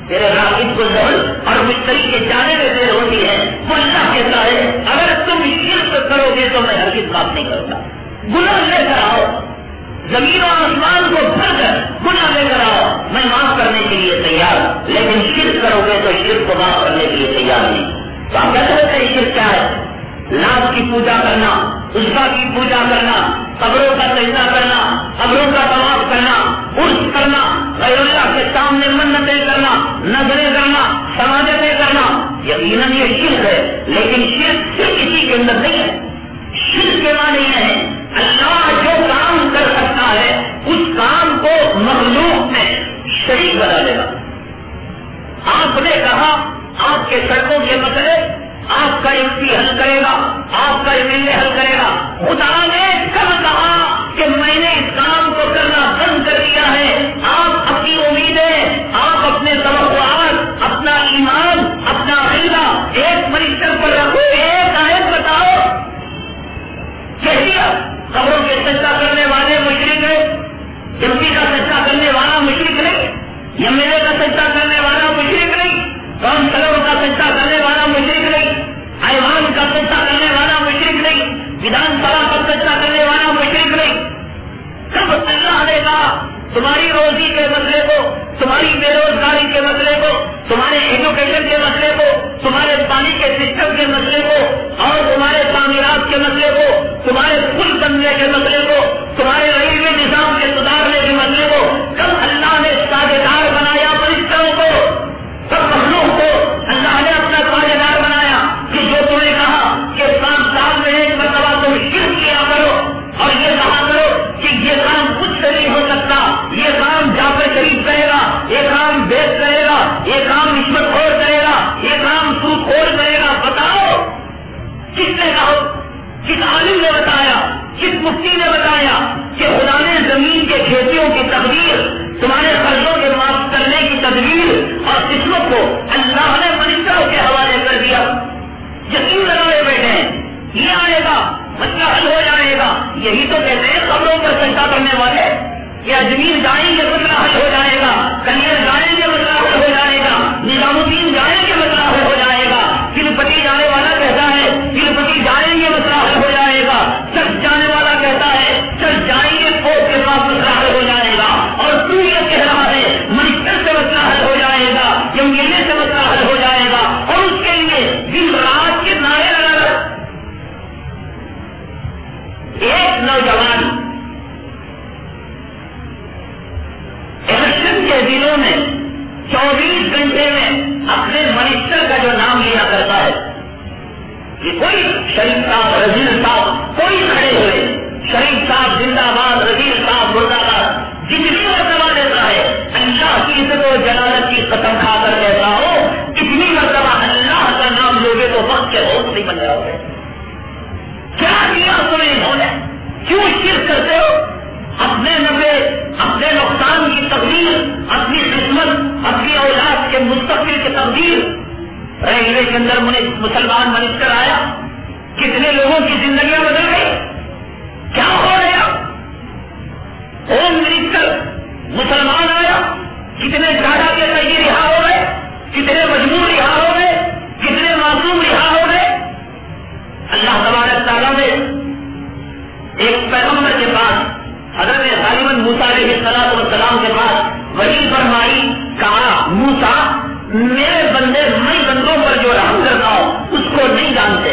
تیرے راکب کو زہر اور مشتری کے جانے میں دیر ہوتی ہے. وہ اللہ کہتا ہے اگر تم شرک کرو گے تو میں ہرگز معاف نہیں کروں گا. گناہ لے کر آؤ, زمین و آسمان کو بھر کر گناہ لے کر آؤ, میں معاف کرنے کے لیے تیار. لیکن شرک کرو گے تو شرک کو معاف کرنے کے لیے تیار نہیں. تو آپ کیا سمجھتے ہیں شرک کیا ہے؟ لات کی پوجا کرنا, عزا کی پوجا کرنا, قبروں کا سجدہ کرنا, قبروں کا طواف کرنا, عرس کرنا, غیر اللہ کے سامنے منتیں کرنا, نظریں کرنا, سماجتیں کرنا, یقیناً یہ شرک ہے. لیکن شرک صرف کسی کے اندر نہیں ہے. شرک کے معنی یہ ہے اللہ جو کام کر سکتا ہے اس کام کو مخلوق میں شریک بنا دے گا. آپ نے کہا آپ کے سڑکوں کے مسئلے آپ کا ایم پی حل کرے گا, آپ کا ایم ایل اے حل کرے گا. خدا نے کب کہا کہ میں نے اس کام کو کرنا بند کر دیا ہے؟ آپ اپنی امیدیں, آپ اپنے توقعات, اپنا ایمان, اپنا عقیدہ ایک منسٹر پر رکھو. ایک آیت بتاؤ کہہ دیا قبروں کے سجدہ کرنے والے مشرک ہیں, ایم پی کا سجدہ کرنے والا مشرک نہیں, ایم ایل اے کا سجدہ کرنے والا مشرک نہیں, کونسلر کا سجدہ کرنے والا مشرک نہیں, ایوان کا سجدہ کرنے والا مشرک نہیں, ودھان سبھا کا سجدہ کرنے والا مشرک نہیں. کب اللہ نے کہا تمہاری روزی کے مسئلے کو, تمہاری بے روزگاری کے مسئلے کو, تمہارے ایجوکیشن کے مسئلے کو, تمہارے پانی کے سسٹم کے مسئلے کو, اور تمہارے تعمیرات کے مسئلے کو, تمہارے پل بننے کے مسئلے کو, تمہارے ریلوے نظام کے سدھارنے کے مسئلے کو کب اللہ نے ساجھیدار بنایا فرشتوں کو, سب مخلوق کو اللہ نے اپنا ساجھیدار بنایا کہ جو تمہیں کہا کہ پانچ سال میں ایک مرتبہ تم شرک کیا کرو اور یہ کہا کرو کہ یہ کام کچھ سے نہیں ہو سکتا, یہ کام جعفر شریف کرے گا, یہ کام بیت کرے گا, یہ کام رشوت خور کرے گا, یہ کام سود خور کرے گا. بتاؤ کس نے کہا, کس عالم نے بتایا, کس مفتی نے بتایا کہ خدا نے زمین کے کھیتیوں کی تقدیر, تمہارے قرضوں کے معاف کرنے کی تدبیر اور قسمت کو اللہ نے منسٹروں کے حوالے کر دیا. یقین لگائے بیٹھے ہیں یہ آئے گا, مسئلہ حل ہو جائے گا. یہی تو کہتے ہیں قبروں پر سجدہ کرنے والے کہ اجمیر جائیں گے مسئلہ حل ہو جائے گا, کنیر جائیں گے مسئلہ حل ہو جائے گا, نظام الدین جائیں گے مسئلہ حل ہو جائے گا, تروپتی جانے والا کہتا ہے تروپتی جائیں گے مسئلہ حل ہو جائے گا, چرچ جانے والا کہتا ہے چرچ جائیں گے پوپ کے پاس مسئلہ حل ہو جائے گا, اور تو یہ کہہ رہا ہے منسٹر سے مسئلہ حل ہو جائے گا, ایم ایل اے سے مسئلہ حل ہو جائے گا, اور اس کے لیے دن رات کے نعرے لگا رہا. ایک نوجوان الیکشن کے دنوں میں چوبیس گھنٹے میں اپنے منسٹر کا جو نام لیا کرتا ہے کہ کوئی شریف صاحب, رضیل صاحب کوئی کھڑے ہوئے, شریف صاحب زندہ باد, رضیل صاحب مردہ باد, جتنی مرتبہ دیتا ہے اللہ کی عزت و جلالت کی قسم کھا کر کہتا ہو اتنی مرتبہ اللہ کا نام لوگے تو وقت کے بہت نہیں بن جاؤ گے. کیا کیا تمہیں انہوں نے, کیوں شرک کرتے ہو؟ اپنے نفع, اپنے نقصان کی تقدیر, اپنی قسمت, اپنی اولاد کے مستقبل کی تقدیر. ریلوے کے اندر مسلمان منسٹر آیا, کتنے لوگوں کی زندگیاں بدل گئی. کیا ہو گیا؟ ہوم منسٹر مسلمان آیا, کتنے ڈاٹا کے قیدی رہا ہو گئے, کتنے مجبور رہا ہو گئے, کتنے معصوم رہا ہو گئے. اللہ تبارک تعالیٰ نے ایک پیغمبر کے پاس حضرت غالباً موسیٰ علیہ السلام کے پاس وحی فرمائی, کہا موسیٰ میرے بندے میں بندوں پر جو رحم کرتا ہوں اس کو نہیں جانتے,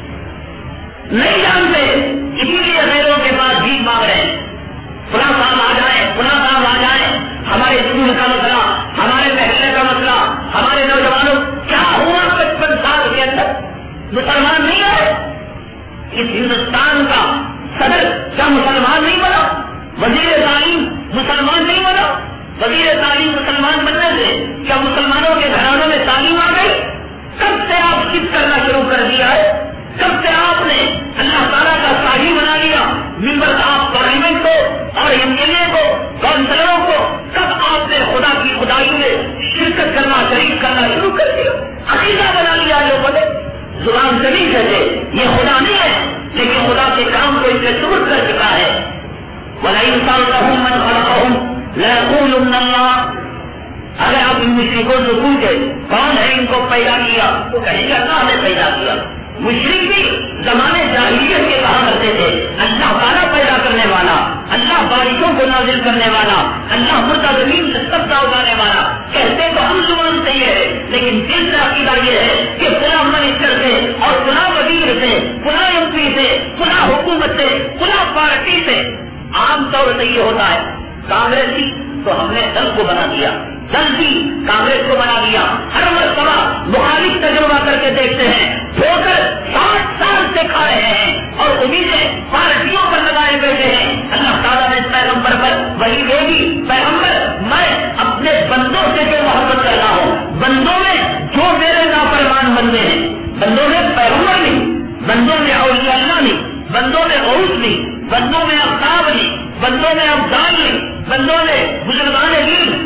نہیں جانتے, اسی لیے غیروں کے پاس بھیک مانگ رہے ہیں. فلاں کام آ جائے, فلاں کام آ جائے, ہمارے اسکول کا مسئلہ, ہمارے محلے کا مسئلہ, ہمارے نوجوانوں. کیا ہوا پچپن سال کے اندر مسلمان نہیں آئے؟ اس ہندوستان کا صدر کیا مسلمان نہیں بنا؟ وزیر تعلیم مسلمان نہیں بنا؟ وزیر تعلیم مسلمان بننے سے کیا مسلمانوں کے گھرانوں میں تعلیم آ گئی؟ کب سے آپ کس کرنا شروع کر دیا ہے؟ کب سے آپ نے اللہ تعالیٰ کا شاہی بنا لیا؟ ممبر آپ پارلیمنٹ کو اور ایم ایل اے کو, کونسلروں کو کب آپ نے خدا کی خدائی میں شرکت کرنا, شریک کرنا شروع کر دیا؟ عقیدہ بنا لیا لوگوں نے. زبان سے نہیں کہتے یہ خدا نہیں ہے, لیکن خدا کے کام کو اس نے ثبوت کر چکا ہے. وَلَئِن سَأَلْتَهُم مَّنْ خَلَقَهُمْ لَيَقُولُنَّ اللَّهُ. اگر آپ ان مشرکوں سے پوچھے کون ہے ان کو پیدا کیا تو کہیں گے اللہ نے پیدا کیا. مشرک بھی زمانے جاہلیت کے کہا کرتے تھے اللہ تعالیٰ پیدا کرنے والا, اللہ بارشوں کو نازل کرنے والا, اللہ مردہ زمین سے سبزہ اگانے والا. کہتے تو ہم زبان سے یہ ہے, لیکن دل سے عقیدہ یہ ہے کہ فلاں منسٹر سے اور فلاں وزیر سے, فلاں ایم پی سے, فلاں حکومت سے, فلاں پارٹی سے. عام طور سے یہ ہوتا ہے کانگریسی تو ہم نے دل کو بنا دیا, دل بھی کانگریس کو بنا دیا. ہر مرتبہ مخالف تجربہ کر کے دیکھتے ہیں, ٹھوکر ساٹھ سال سے کھا رہے ہیں اور امیدیں پارٹیوں پر لگائے بیٹھے ہیں. اللہ تعالیٰ نے پیغمبر پر وہی بھیجی, پیغمبر میں اپنے بندوں سے جو محبت کرتا ہوں, بندوں میں جو میرے نافرمان بندے ہیں, بندوں میں پیغمبر نہیں, بندوں میں اولیاء اللہ نہیں, بندوں میں عروج نہیں, بندوں میں افتاب نہیں, بندوں میں افضال نہیں, بندوں میں بزرگان دین.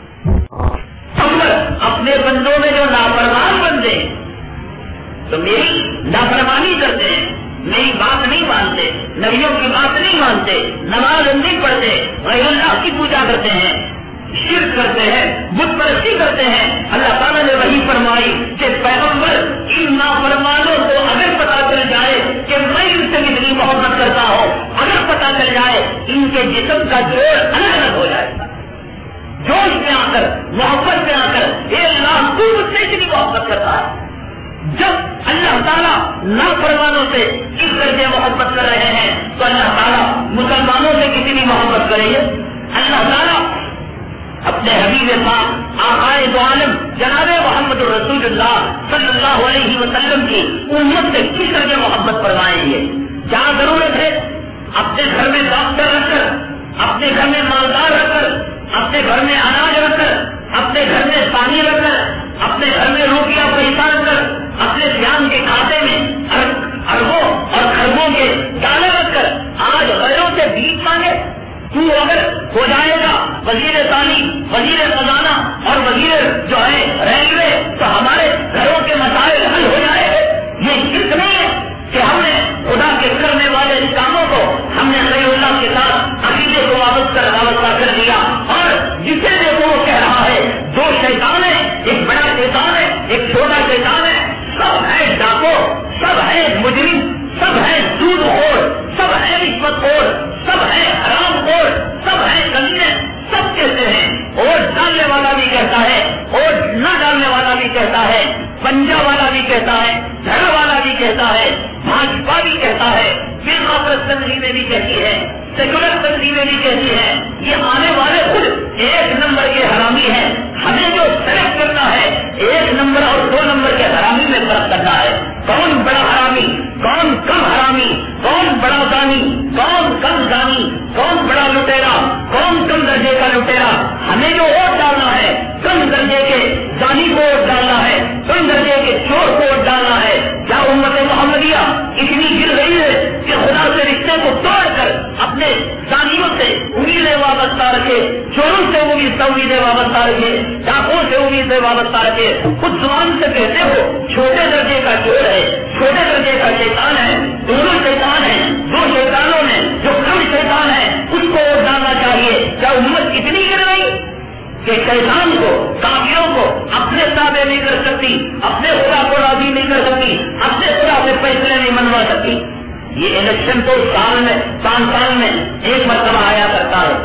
اپنے بندوں میں جو نافرمان بندے تو میری نافرمانی کرتے ہیں, میری بات نہیں مانتے, نبیوں کی بات نہیں مانتے, نماز نہیں پڑھتے, غیر اللہ کی پوجا کرتے ہیں, شرک کرتے ہیں, بت پرستی کرتے ہیں. اللہ تعالیٰ نے وہی فرمائی کہ پیغمبر ان نافرمانوں کو اگر پتا چل جائے کہ میں ان سے اتنی محبت کرتا ہوں, اگر پتا چل جائے ان کے جسم کا جوڑ الگ الگ ہو جائے گا, جوش میں آ کر, محبت میں آ کر یہ اللہ تو مجھ سے اتنی محبت کرتا ہے. جب اللہ تعالیٰ نافرمانوں سے اس درجے محبت کر رہے ہیں تو اللہ تعالیٰ مسلمانوں سے کتنی محبت کریں گے. اللہ تعالیٰ اپنے حبیب پاک آقائے دو عالم جناب محمد رسول اللہ صلی اللہ علیہ وسلم کی امت سے کس درجے محبت فرمائیں گے. جہاں ضرورت ہے اپنے گھر میں ڈاکٹر رکھ کر, اپنے گھر میں مالدار رکھ کر, اپنے گھر میں اناج رکھ کر, اپنے گھر میں پانی رکھ کر, اپنے گھر میں روپیہ پیسہ رکھ کر, اپنے دھیان کے کھاتے میں اربوں اور خربوں کے ڈالے رکھ کر آج غیروں سے بیچ مانگے. تو اگر ہو جائے گا وزیر تعلیم, وزیر خزانہ اور وزیر جو ہے ریلوے تو ہمارے گھروں کے مسائل حل ہو جائے گے. یہ شرک نہیں ہے کہ ہم نے خدا کے کرنے والے ان کاموں کو ہم نے غیر اللہ کے ساتھ عقیدے کو وابستہ وابستہ کر دیا, اور جسے دیکھو وہ کہہ رہا ہے دو شیطان ہے, ایک بڑا شیطان ہے, ایک چھوٹا شیطان ہے, سب ہے ڈاکو, سب ہے مجرم, سب ہے سود خور, سب ہے رشوت خور, سب ہے حرام خور, سب ہے کمینے, سب کہتے ہیں. اور ڈالنے والا بھی کہتا ہے اور نہ ڈالنے والا بھی کہتا ہے, پنجا والا بھی کہتا ہے, گھر والا بھی کہتا ہے, بھاجپا بھی کہتا ہے, پھر کانگریس تنظیمیں بھی کہتی ہے, سیکولر تنظیمیں بھی کہتی ہیں. یہ آنے والے خود ایک نمبر کے حرامی ہیں. ہمیں جو سلیکٹ کرنا ہے ایک نمبر اور دو نمبر کے حرامی میں فرق کرنا ہے. کون بڑا حرامی, کون کم حرامی, کون بڑا زانی, کون کم زانی, کون بڑا لٹیرا, کون کم درجے کا لٹیرا. ہمیں جو ووٹ ڈالنا ہے کم درجے کے زانی کو ووٹ ڈالنا ہے, کم درجے کے چور کو ووٹ ڈالنا ہے. کیا امت محمدیہ اتنی گر رہی ہے کہ خدا سے رشتے کو توڑ کر اپنے زانیوں سے امیدیں وابستہ رکھے, چوروں سے امیدیں وابستہ رکھے, ڈاکوں سے امیدیں وابستہ رکھے. خود زبان سے کہتے ہو چھوٹے درجے کا چور ہے, چھوٹے درجے کا شیطان ہے. دونوں شیطان ہیں, دو شیطانوں میں جو کم شیطان ہے اس کو ووٹ ڈالنا چاہیے. کیا امت اتنی گر رہی کہ شیطان کو, کافروں کو اپنے تابع نہیں کر سکتی, اپنے خدا کو راضی نہیں کر سکتی, اپنے خدا سے فیصلے نہیں منوا سکتی. یہ الیکشن تو سال میں پانچ سال میں ایک مرتبہ آیا کرتا ہے.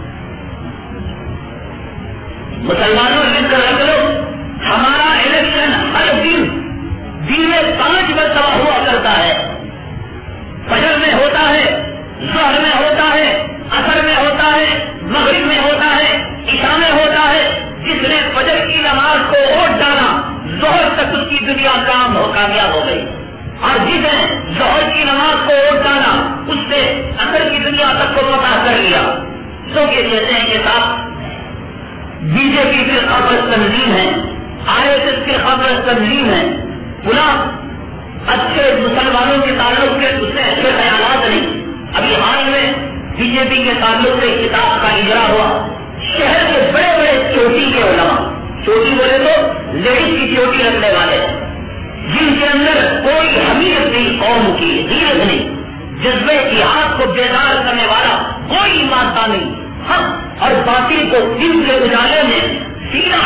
مسلمانوں لکھ کر رکھ لو, ہمارا الیکشن ہر دن دن میں پانچ مرتبہ ہوا کرتا ہے. فجر میں ہوتا ہے, ظہر میں ہوتا ہے, عصر میں ہوتا ہے, مغرب میں ہوتا ہے, عشاء میں ہوتا ہے. جس نے فجر کی نماز کو ووٹ ڈالا ظہر تک اس کی دنیا کام ہو کامیاب ہو گئی, اور جس نے ظہر کی نماز کو ووٹ ڈالا اس سے عصر کی دنیا تک کو پتہ کر لیا. سو کے کہتے ہیں کہ صاحب بی جے پی کی خبر تنظیم ہے, آر ایس ایس کی خبر تنظیم ہے, پورا اچھے مسلمانوں کے تعلق کے اس سے اچھے خیالات نہیں. ابھی حال میں بی جے پی کے تعلق سے کتاب کا اجرا ہوا. شہر کے بڑے بڑے چوٹی کے علماء, چوٹی بولے تو لیڈیز کی چوٹی رکھنے والے, جن کے اندر کوئی حمیت نہیں, قوم کی غیرت نہیں, جذبے اتحاد کو بیدار کرنے والا کوئی مادہ نہیں, حق اور باطل کو دن کے اجالے میں سیدھا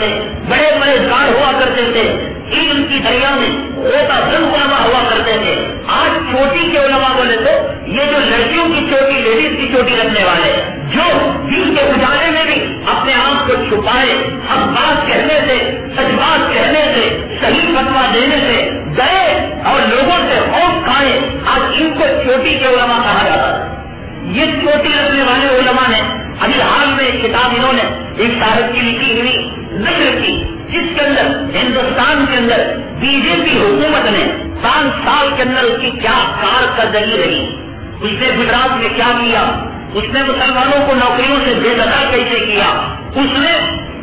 والے بڑے بڑے گاڑ ہوا کرتے تھے، علم کی دریا میں ہوتا بلند علماء ہوا کرتے تھے. آج چوٹی کے علماء بولے تو یہ جو لڑکیوں کی چوٹی، لیڈیز کی چوٹی رکھنے والے جو دین کے اجالے میں بھی اپنے آپ کو چھپائے، حق بات کہنے سے، سچ بات کہنے سے، صحیح فتویٰ دینے سے گئے اور لوگوں سے خوف کھائے، آج ان کو چوٹی کے علماء کہا جاتا ہے. یہ چوٹی رکھنے والے علماء نے ابھی حال میں کتاب انہوں نے ایک صاحب کی لکھی ہوئی نشر کی، جس کے اندر ہندوستان کے اندر بی جے پی حکومت نے پانچ سال کے اندر اس کی کیا کارکردگی رہی، اس نے گجرات میں کیا کیا، اس نے مسلمانوں کو نوکریوں سے بے دخل کیسے کیا، اس نے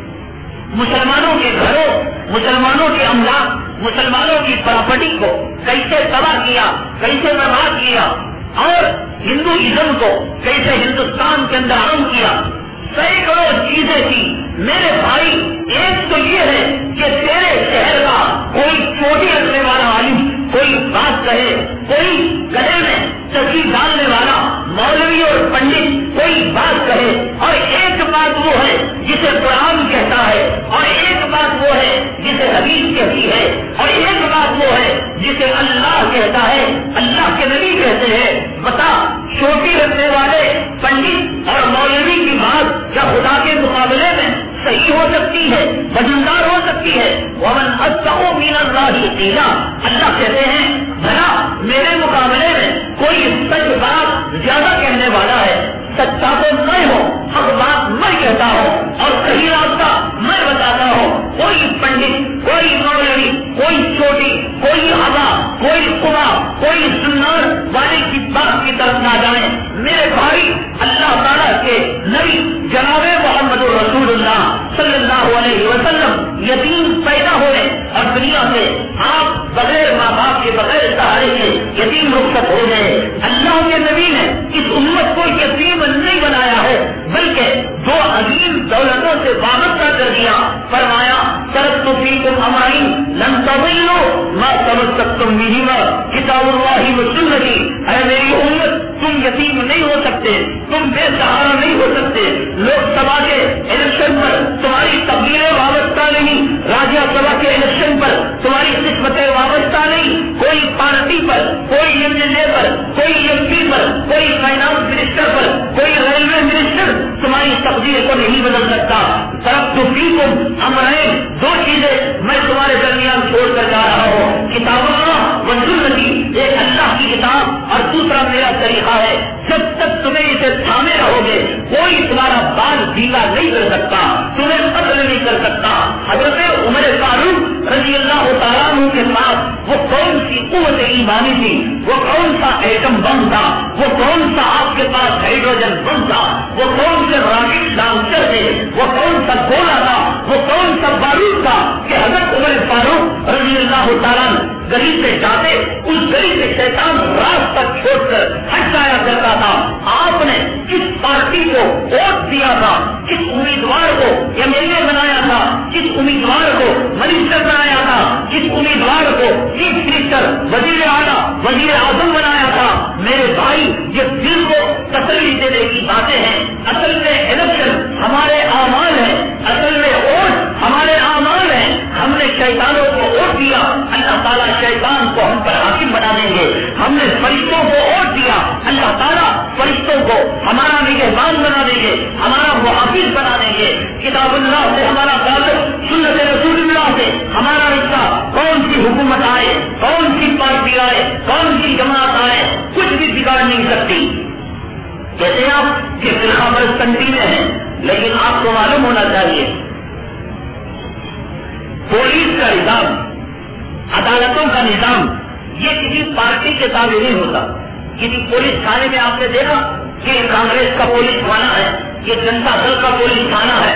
مسلمانوں کے گھروں، مسلمانوں کے املاک، مسلمانوں کی پراپرٹی کو کیسے تباہ کیا، کیسے برباد کیا، اور ہندوازم کو کیسے ہندوستان کے اندر عام کیا. سینکڑوں چیزیں تھی میرے بھائی. ایک تو یہ ہے کہ تیرے شہر کا کوئی چوٹی رکھنے والا عالم کوئی بات کہے، کوئی گلے میں چکی ڈالنے والا مولوی اور پنڈت کوئی بات کہے، اور ایک بات وہ ہے جسے قرآن کہتا ہے، اور ایک بات وہ ہے جسے حدیث کہتی ہے، اور ایک بات وہ ہے جسے اللہ کہتا ہے، اللہ کے نبی کہتے ہیں. بتا چوٹی رکھنے والے پنڈت اور مولوی کی بات کیا خدا کے مقابلے میں صحیح ہو سکتی ہے، وزندار ہو سکتی ہے؟ ومن اصدق من اللہ قیلا، اللہ کہتے ہیں بھلا میرے مقابلے میں کوئی سچ بات زیادہ کہنے والا ہے؟ سچا تو میں ہوں، حق بات میں کہتا ہوں، اور صحیح راستہ میں بتاتا ہوں. کوئی پنڈت، کوئی مولوی، کوئی چوٹی، کوئی ہوا، کوئی قبا، کوئی سنار والے کی بات کی طرف نہ جائیں. میرے بھائی اللہ تعالیٰ کے نبی جناب محمد رسول اللہ صلی اللہ علیہ وسلم یتیم پیدا ہوئے اور دنیا سے آپ بغیر ماں باپ کے، بغیر سہارے کے یتیم رخصت ہو گئے. اللہ کے نبی نے اس امت کو یتیم نہیں بنایا ہے بلکہ دو عظیم دولتوں سے وابستہ کر دیا. فرمایا ترکت فیکم امرین لن تضلوا ما تمسکتم بہما کتاب اللہ و سنتی. اے میری امت تم یتیم نہیں ہو سکتے، تم بے سہارا نہیں ہو سکتے. لوک سبھا کے الیکشن پر تمہاری تبدیلیں وابستہ نہیں، راجیہ سبھا کے الیکشن پر تمہاری قسمتیں وابستہ نہیں. کوئی پارٹی پر، کوئی ایم ایل اے پر، کوئی ایم پی پر، کوئی فائنانس منسٹر پر، کوئی ریلوے منسٹر تمہاری تقدیر کو نہیں بدل سکتا. ترکت فیکم امرین، دو چیزیں میں تمہارے درمیان چھوڑ کر جا رہا ہوں، کتاب اللہ و سنتی، ایک اللہ کی کتاب اور دوسرا میرا طریقہ ہے. جب تک تمہیں اسے تھامے رہو گے کوئی تمہارا بال ڈھیلا نہیں کر سکتا، تمہیں قتل نہیں کر سکتا. حضرت عمر فاروق رضی اللہ تعالیٰ عنہ کے پاس وہ کون سی قوت ایمانی تھی، وہ کون سا ایٹم بم تھا، وہ کون سا آپ کے پاس ہائیڈروجن بم تھا، وہ کون سے راکٹ لانچر تھے، وہ کون سا گولا تھا، وہ کون سا بارود تھا کہ حضرت عمر فاروق رضی اللہ تعالیٰ گلی سے جاتے اس گلی سے شیطان راست تک چھوڑ کر ہٹ جایا کرتا تھا. آپ نے کس پارٹی کو ووٹ دیا تھا، کس امیدوار کو ایم ایل اے بنایا تھا، کس امیدوار کو منسٹر بنایا تھا، کس امیدوار کو چیف منسٹر، وزیر اعلیٰ، وزیر اعظم بنایا تھا. میرے بھائی یہ دل کو تسلی دینے کی باتیں ہیں. اصل میں الیکشن ہمارے اعمال ہیں، اصل میں ووٹ ہمارے اعمال ہیں. ہم نے شیطانوں کو ووٹ دیا، اللہ تعالیٰ شیطان کو ہم پر حاکم بنا دیں گے. ہم نے فرشتوں کو ووٹ دیا، اللہ تعالیٰ فرشتوں کو ہمارا نگہبان بنا دیں گے، ہمارا محافظ بنا دیں گے. کتاب اللہ سے ہمارا تعلق، سنت رسول اللہ سے ہمارا رشتہ، کون سی حکومت آئے، کون سی پارٹی آئے، کون سی جماعت آئے، کچھ بھی بگاڑ نہیں سکتی. کہتے ہیں آپ کہ فرقہ پرستی میں ہے، لیکن آپ کو معلوم ہونا چاہیے پولیس کا نظام، عدالتوں کا نظام یہ کسی پارٹی کے تابع نہیں ہوتا. کسی پولیس تھانے میں آپ نے دیکھا کہ کانگریس کا پولیس تھانہ ہے، یہ جنتا دل کا پولیس تھانہ ہے.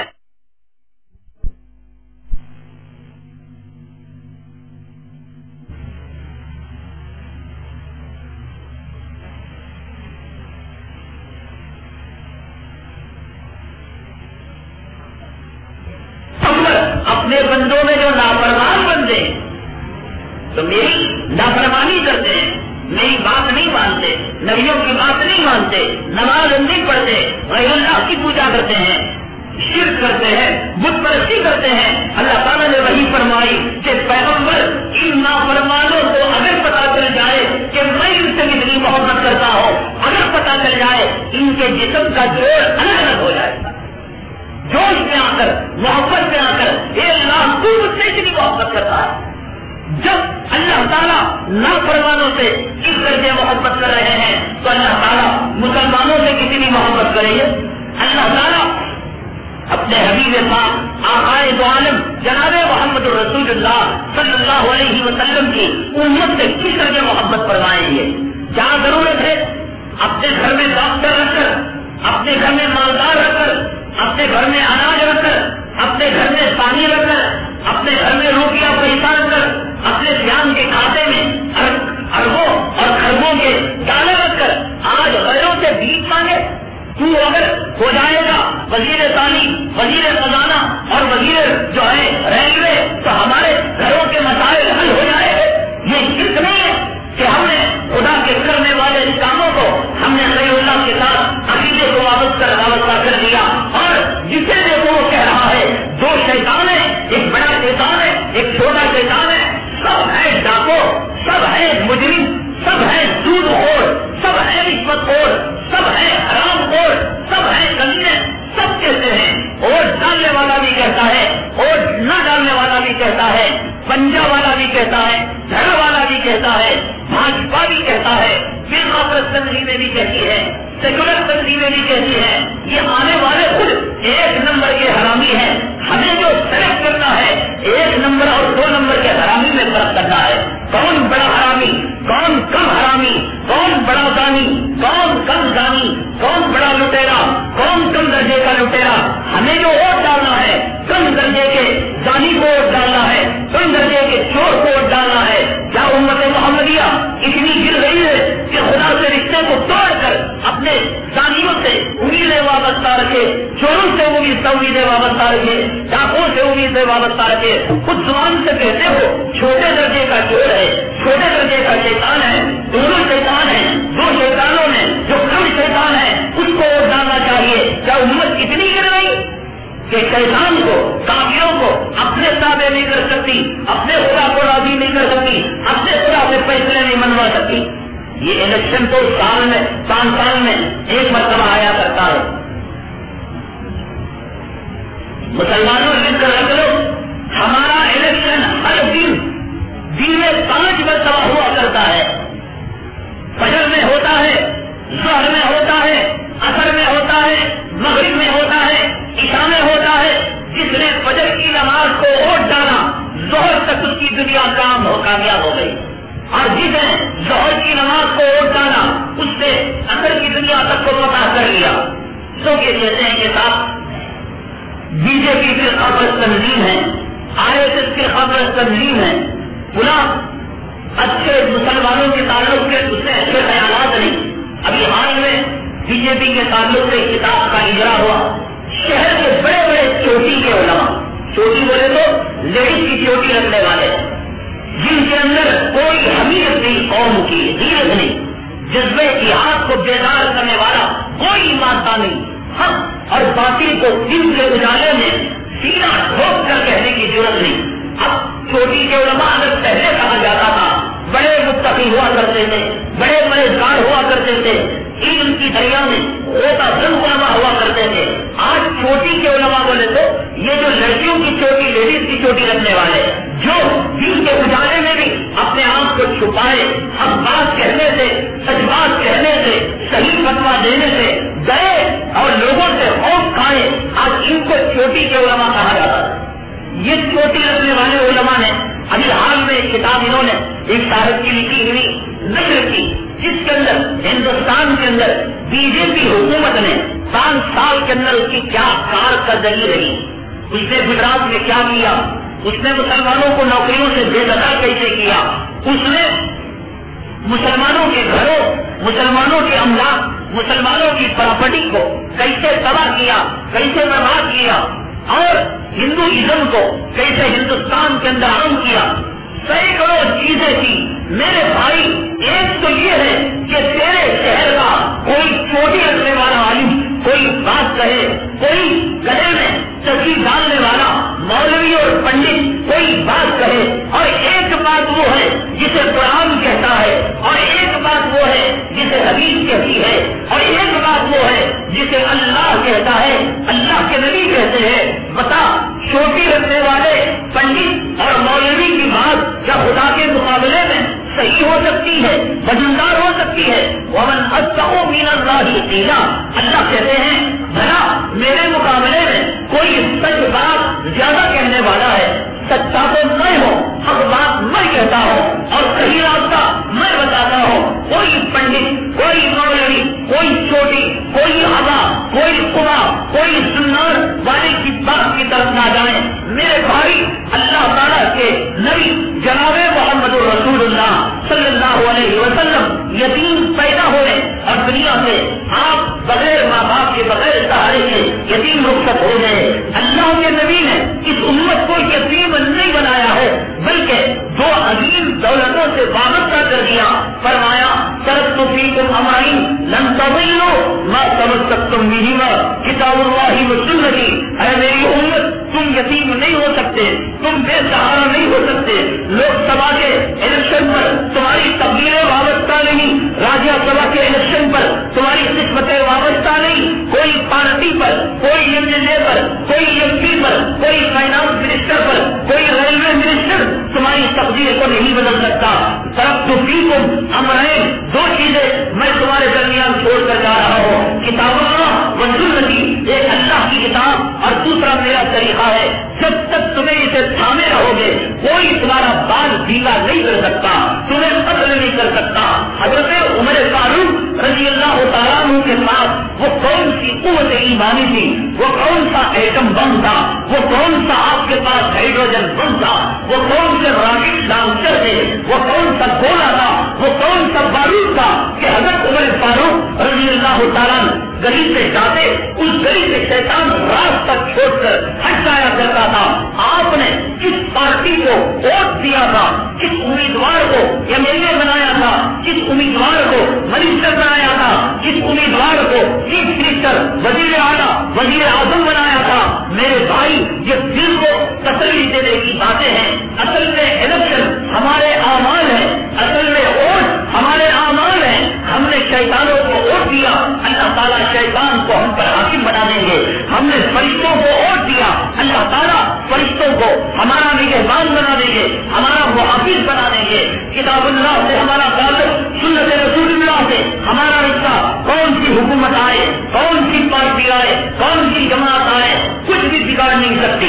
اپنے بندوں میں جو نافرمان بندے تو میری نافرمانی کرتے ہیں، میری بات نہیں مانتے، نبیوں کی بات نہیں مانتے، نماز نہیں پڑھتے، غیر اللہ کی پوجا کرتے ہیں، شرک کرتے ہیں، بت پرستی کرتے ہیں، اللہ تعالیٰ نے وہی فرمائی کہ پیغمبر ان نافرمانوں کو اگر پتا چل جائے کہ میں ان سے اتنی محبت کرتا ہوں، اگر پتا چل جائے ان کے جسم کا جوڑ الگ الگ ہو جائے گا، جوش میں آ کر محبت میں آ کر اے اللہ تو مجھ سے اتنی محبت کرتا ہے۔ جب اللہ تعالیٰ نافرمانوں سے اس درجے محبت کر رہے ہیں تو اللہ تعالیٰ مسلمانوں سے کتنی محبت کریں گے۔ اللہ تعالیٰ اپنے حبیب پاک آقائے دو عالم جناب محمد رسول اللہ صلی اللہ علیہ وسلم کی امت سے کس درجے محبت فرمائیں گے۔ جہاں ضرورت ہے اپنے گھر میں ڈاکٹر رکھ کر، اپنے گھر میں مالدار رکھ کر، اپنے گھر میں اناج رکھ کر، اپنے گھر میں پانی رکھ کر، اپنے گھر میں روپیہ پیسہ رکھ کر، اپنے سیام کے کھاتے میں اربوں اور خربوں کے ڈالے رکھ کر آج غیروں سے بھیک مانگے۔ تو اگر ہو جائے گا وزیر تعلیم، وزیر خزانہ اور وزیر جو ہے ریلوے تو ہمارے گھروں کے مسائل حل ہو جائے گے۔ یہ شرک نہیں ہے کہ ہم نے خدا کے کرنے والے کاموں کو ہم نے غیر اللہ کے ساتھ عقیدے کو وابستہ وابستہ کر دیا، اور جسے دیکھو وہ کہہ رہا ہے دو شیطان ہے، ایک بڑا شیطان ہے ایک چھوٹا شیطان ہے، سب ہے ڈاکو، سب ہے مجرم، سب ہے سود خور، سب ہے رشوت خور، سب ہے حرام خور، سب ہے کمینے، سب کہتے ہیں۔ اور ڈالنے والا بھی کہتا ہے اور نہ ڈالنے والا بھی کہتا ہے، پنجا والا بھی کہتا ہے، دھڑا والا بھی کہتا ہے، بھاجپا بھی کہتا ہے، فرقہ پرست تنظیمیں بھی کہتی ہے، سیکولر تنظیمیں بھی کہتی ہیں۔ یہ آنے والے خود ایک نمبر کے حرامی ہیں۔ ہمیں جو سلیکٹ کرنا ہے ایک نمبر اور دو نمبر کے حرامی میں فرق کرنا ہے۔ کون بڑا حرامی، کون کم حرامی، کون بڑا دانی، کون کم دانی، کون بڑا لٹیرا، کون کم درجے کا لٹیرا۔ ہمیں جو ووٹ ڈالنا ہے کم درجے کے دانی کو ووٹ ڈالنا ہے، کم درجے کے چور کو ووٹ ڈالنا ہے۔ کیا امت محمدیہ اتنی گر گئی ہے کہ خدا سے رشتے کو توڑ کر اپنے دانیوں سے امیدیں وابستہ رکھے، چوروں سے امیدیں وابستہ رکھے، ڈاکوں سے امیدیں وابستہ رکھے؟ خود زبان سے کہتے ہو چھوٹے درجے کا چور ہے، چھوٹے درجے کا شیطان ہے، دونوں شیطان ہیں، دو شیطانوں میں جو کم شیطان ہے اس کو ووٹ ڈالنا چاہیے۔ کیا امت اتنی گر گئی کہ شیطان کو، کافروں کو اپنے تابع نہیں کر سکتی، اپنے خدا کو راضی نہیں کر سکتی، اپنے خدا سے فیصلے نہیں منوا سکتی؟ یہ الیکشن تو سال میں پانچ سال میں ایک مرتبہ آیا کرتا ہے۔ مسلمانوں لکھ کر رکھ لو، ہمارا الیکشن ہر دن دن میں پانچ مرتبہ ہوا کرتا ہے۔ فجر میں ہوتا ہے، ظہر میں ہوتا ہے، عصر میں ہوتا ہے، مغرب میں ہوتا ہے، عشاء میں ہوتا ہے۔ جس نے فجر کی نماز کو ووٹ ڈالا ظہر تک اس کی دنیا کام ہو کامیاب ہو گئی، اور جس نے ظہر کی نماز کو ووٹ ڈالا اس نے عصر کی دنیا تک کو پتہ کر لیا۔ سو یہ کہتے ہیں کہ صاحب بی جے پی کی خبر تنظیم ہے، آر ایس ایس کی خبر تنظیم ہے، پورا اچھے مسلمانوں کے تعلق کے اس سے اچھے خیالات نہیں۔ ابھی حال میں بی جے پی کے تعلق سے کتاب کا اجرا ہوا، شہر کے بڑے بڑے چوٹی کے علماء، چوٹی بولے تو لیڈیز کی چوٹی رکھنے والے، جن کے اندر کوئی حمیت نہیں، قوم کی غیرت نہیں، جذبے اتحاد کو بیدار کرنے والا کوئی مادہ نہیں، حق اور باطل کو دن کے اجالے میں سینہ ٹھوک کر کہنے کی ضرورت نہیں۔ اب چوٹی کے علماء اگر پہلے کہا جاتا تھا بڑے متقی ہوا کرتے تھے، بڑے پرہیزگار ہوا کرتے تھے، علم کی دریا میں غوطہ زن علماء ہوا کرتے تھے۔ آج چوٹی کے علماء بولے تو یہ جو لڑکیوں کی چوٹی، لیڈیز کی چوٹی رکھنے والے، جو دن کے اجالے میں بھی اپنے آپ کو چھپائے، حق بات کہنے سے، سچ بات کہنے سے، صحیح فتویٰ دینے سے گئے اور لوگوں سے خوف کھائے، آج ان کو چوٹی کے علماء کہا جاتا ہے۔ یہ چوٹی رکھنے والے علماء نے ابھی حال میں ایک کتاب انہوں نے ایک صاحب کی لکھی ہوئی نشر کی، جس کے اندر ہندوستان کے اندر بی جے پی حکومت نے پانچ سال کے اندر اس کی کیا کارکردگی رہی، اس نے گجرات میں کیا کیا، اس نے مسلمانوں کو نوکریوں سے بے دخل کیسے کیا، اس نے مسلمانوں کے گھروں، مسلمانوں کے املاک، مسلمانوں کی پراپرٹی کو کیسے تباہ کیا، کیسے برباد کیا، اور ہندوازم کو کیسے ہندوستان کے اندر عام کیا۔ سینکڑوں چیزیں تھی میرے بھائی۔ ایک تو یہ ہے کہ تیرے شہر کا کوئی چوٹی رکھنے والا عالم کوئی بات کہے، کوئی گلے میں اللہ قیلا، اللہ کہتے ہیں بھلا میرے مقابلے میں کوئی سچ بات زیادہ کہنے والا ہے؟ سچا تو میں ہوں، حق بات میں کہتا ہوں اور صحیح راستہ میں بتاتا ہوں۔ کوئی پنڈت، کوئی مولوی، کوئی چھوٹی، کوئی ہوا، کوئی قبا، کوئی سنار والے کی بات کی طرف نہ جائیں۔ میرے بھائی، اللہ تعالیٰ کے نبی جناب محمد رسول اللہ صلی اللہ علیہ وسلم یتیم پیدا ہوئے اور دنیا سے آپ بغیر ماں باپ کے، بغیر سہارے کے یتیم رخصت ہو گئے۔ اللہ کے نبی نے اس امت کو یتیم نہیں بنایا ہے بلکہ دو عظیم دولتوں سے وابستہ کر دیا۔ فرمایا ترکت فیکم امرین لن تضلوا ما تمسکتم بہما کتاب اللہ و سنتی۔ اے میری امت، تم یتیم نہیں ہو سکتے، تم بے سہارا نہیں ہو سکتے۔ لوک سبھا کے الیکشن پر تمہاری تبدیلیں وابستہ نہیں، راجیہ سبھا کے الیکشن پر تمہاری قسمتیں وابستہ نہیں، کوئی پارٹی پر، کوئی ایم ایل اے پر، کوئی ایم پی پر، کوئی فائنانس منسٹر پر، کوئی ریلوے منسٹر تمہاری تقدیر کو نہیں بدل سکتا۔ ترکت فیکم امرین، دو چیزیں میں تمہارے درمیان چھوڑ کر جا رہا ہوں، کتاب اللہ و سنتی، ایک اللہ کی کتاب اور دوسرا میرا طریقہ ہے۔ جب تک تمہیں اسے تھامے رہو گے کوئی تمہارا بال ڈھیلا نہیں کر سکتا، تمہیں قتل نہیں کر سکتا۔ حضرت عمر فاروق رضی اللہ تعالیٰ عنہ کے پاس وہ کون سی قوت ایمانی تھی، وہ کون سا ایٹم بم تھا، وہ کون سا آپ کے پاس ہائیڈروجن بم تھا، وہ کون سے راکٹ لانچر تھے، وہ کون سا گولا تھا، وہ کون سا بارود تھا کہ حضرت عمر فاروق رضی اللہ تعالیٰ گلی سے جاتے اس گلی سے شیطان راست تک چھوڑ کر ہٹ جایا کرتا تھا۔ آپ نے کس پارٹی کو ووٹ دیا تھا، کس امیدوار کو ایم ایل اے بنایا تھا، کس امیدوار کو منسٹر بنایا تھا، کس امیدوار کو چیف منسٹر، وزیر اعلیٰ، وزیر اعظم بنایا تھا۔ میرے بھائی، یہ دل کو تسلی دینے کی باتیں ہیں۔ اصل میں الیکشن ہمارے اعمال ہیں، اصل میں ووٹ ہمارے اعمال ہیں۔ ہم نے شیطانوں کو ووٹ دیا، اللہ تعالیٰ شیطان کو ہم پر حاکم بنا دیں گے۔ ہم نے فرشتوں کو ووٹ دیا، اللہ تعالیٰ فرشتوں کو ہمارا نگہبان بنا دیں گے، ہمارا محافظ بنا دیں گے۔ کتاب اللہ سے ہمارا تعلق، سنت رسول اللہ سے ہمارا رشتہ، کون سی حکومت آئے، کون سی پارٹی آئے، کون سی جماعت آئے، کچھ بھی بگاڑ نہیں سکتی۔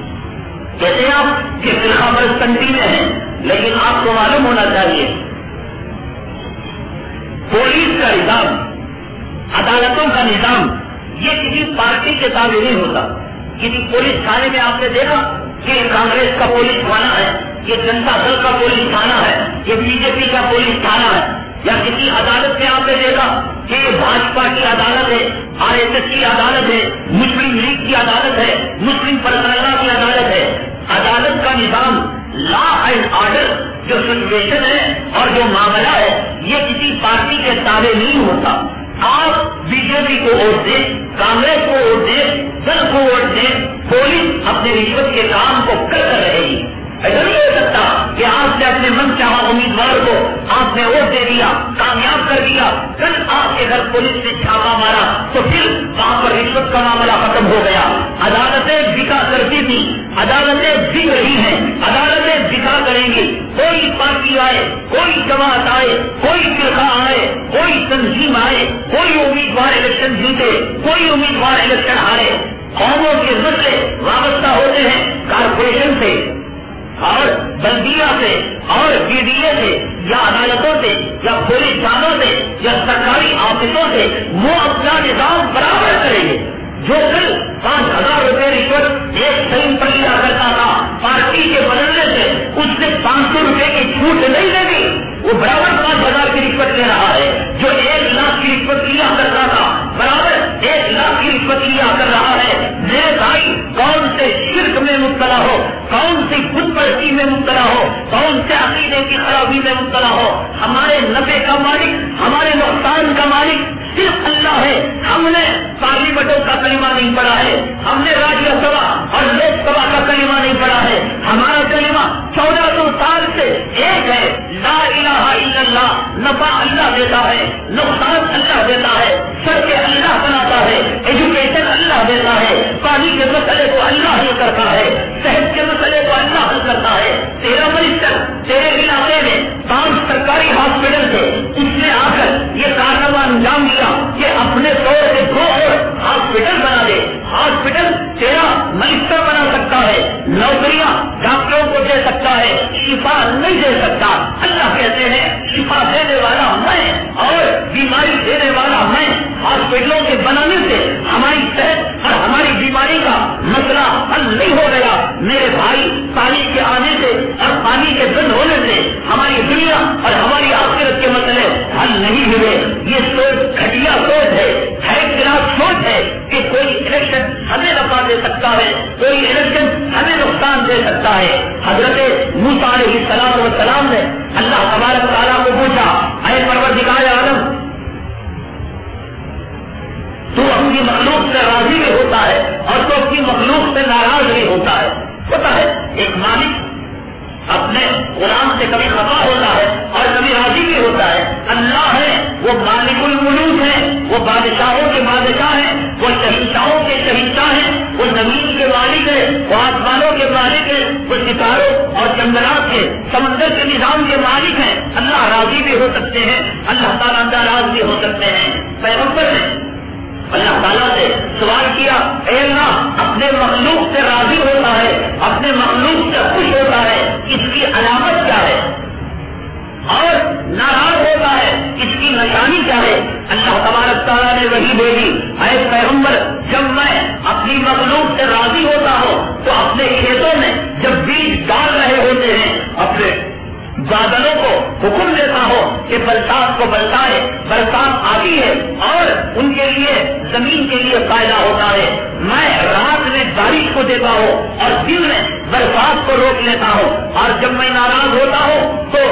کہتے ہیں آپ کہ فرقہ پرستی میں ہے، لیکن آپ کو معلوم ہونا چاہیے پولیس کا نظام، عدالتوں کا نظام یہ کسی پارٹی کے تابع نہیں ہوتا۔ کسی پولیس تھانے میں آپ نے دیکھا کہ کانگریس کا پولیس تھانہ ہے، یہ جنتا دل کا پولیس تھانہ ہے، یہ بی جے پی کا پولیس تھانہ ہے، یا کسی عدالت میں آپ نے دیکھا کہ یہ بھاجپا کی عدالت ہے، آر ایس ایس کی عدالت ہے، مسلم لیگ کی عدالت ہے، مسلم پرسنل کی عدالت ہے۔ عدالت کا نظام، لا اینڈ آرڈر جو سچویشن ہے اور جو معاملہ ہے یہ کسی پارٹی کے تابع نہیں ہوتا۔ آپ بی جے پی کو ووٹ دیں، کانگریس کو ووٹ دیں، دل کو ووٹ دیں، پولیس اپنے رشوت کے کام کو کر کر رہے گی۔ ایسا نہیں ہو سکتا کہ آپ نے اپنے من چاہا امیدوار کو آپ نے ووٹ دے دیا، کامیاب کر دیا، کل آپ کے گھر پولیس نے چھاپا مارا تو پھر وہاں پر رشوت کا معاملہ ختم ہو گیا۔ عدالتیں بکا کرتی تھی، عدالتیں بک رہی ہیں، عدالتیں بکا کریں گی۔ کوئی پارٹی آئے، کوئی جماعت آئے، کوئی فرقہ آئے، کوئی تنظیم آئے، کوئی امیدوار الیکشن جیتے، کوئی امیدوار الیکشن ہارے، قوموں کے مسئلے وابستہ ہوتے ہیں کارپوریشن سے اور بلدیہ سے اور بی ڈی اے سے یا عدالتوں سے یا پولیس تھانوں سے یا سرکاری آفسوں سے، وہ اپنا نظام برابر کریں گے۔ جو کل پانچ ہزار روپے رشوت ایک سائن پر لیا کرتا تھا، پارٹی کے بدلنے سے اس نے پانچ سو روپے کی چھوٹ نہیں دے دی، وہ برابر پانچ ہزار کی رشوت لے رہا ہے۔ جو ایک لاکھ کی رشوت لیا کرتا تھا برابر ایک لاکھ کی رشوت لیا کر رہا ہے۔ میرے بھائی، کون سے شرک میں مبتلا ہو، کون سی بت پرستی میں مبتلا ہو، کون سے عقیدے کی خرابی میں مبتلا ہو، ہمارے نفع کا مالک، ہمارے نقصان کا مالک صرف اللہ ہے۔ ہم نے پارلیمنٹوں کا کلمہ نہیں پڑھا ہے، ہم نے راجیہ سبھا اور لوک سبھا کا کلمہ نہیں پڑھا ہے۔ ہمارا کلمہ چودہ سو سال سے ایک ہے، لا الہ الا اللہ۔ نفع اللہ دیتا ہے، نقصان اللہ دیتا ہے، سب کے اللہ بناتا ہے، ایجوکیشن اللہ دیتا ہے، پانی کے مسئلے کو اللہ حل کرتا ہے، صحت کے مسئلے کو اللہ حل کرتا ہے۔ تیرا منسٹر تیرے علاقے میں پانچ سرکاری ہاسپٹل تھے، اس نے آ کر یہ کارنامہ انجام دیا کہ دے سکتا. اللہ کہتے ہیں شفا دینے والا میں اور بیماری دینے والا میں. ہاسپٹلوں کے بنانے سے ہماری صحت اور ہماری بیماری کا مسئلہ حل نہیں ہو گیا میرے بھائی. پانی کے آنے سے اور پانی کے بند ہونے سے ہماری دنیا اور ہماری آخرت کے مسئلے حل نہیں ہوئے. یہ سوچ گھٹیا سوچ ہے, ہیک گراس سوچ ہے کہ کوئی الیکشن ہمیں نفع دے سکتا ہے, کوئی الیکشن ہمیں نقصان دے سکتا ہے. حضرت موسیٰ علیہ السلام والسلام نے اللہ تبارک تعالیٰ کو پوچھا, اے پروردگار عالم, تو اپنی مخلوق سے راضی بھی ہوتا ہے اور تو اپنی مخلوق سے ناراض بھی ہوتا ہے. ہوتا ہے ایک مالک اپنے غلام سے کبھی خفا ہوتا ہے اور کبھی راضی بھی ہوتا ہے. اللہ ہے وہ مالک الملوک ہے, وہ بادشاہوں کے بادشاہ ہیں, وہ شہنشاہوں کے شہنشاہ ہیں, وہ زمین کے مالک ہے, وہ آسمانوں کے مالک ہے, وہ ستاروں اور چندرات کے سمندر کے نظام کے مالک ہیں. اللہ راضی بھی ہو سکتے ہیں, اللہ تعالیٰ ناراض بھی ہو سکتے ہیں. پیغمبر نے اللہ تعالیٰ سے سوال کیا, اے اللہ اپنے مخلوق سے راضی ہوتا ہے, اپنے مخلوق سے خوش ہوتا ہے, اس کی علامت کیا ہے, اور ناراض ہوتا ہے اس کی نشانی کیا ہے. اللہ تبارک تعالیٰ نے وہی بولی, اے پیغمبر جب میں اپنی مخلوق سے راضی ہوتا ہوں تو اپنے کھیتوں میں جب بیج ڈال رہے ہوتے ہیں اپنے بادلوں کو حکم دیتا ہو کہ برسات کو برسائے, برسات آتی ہے اور ان کے لیے زمین کے لیے فائدہ ہوتا ہے. میں رات میں بارش کو دیتا ہوں اور دن میں برسات کو روک لیتا ہوں, اور جب میں ناراض ہوتا ہوں تو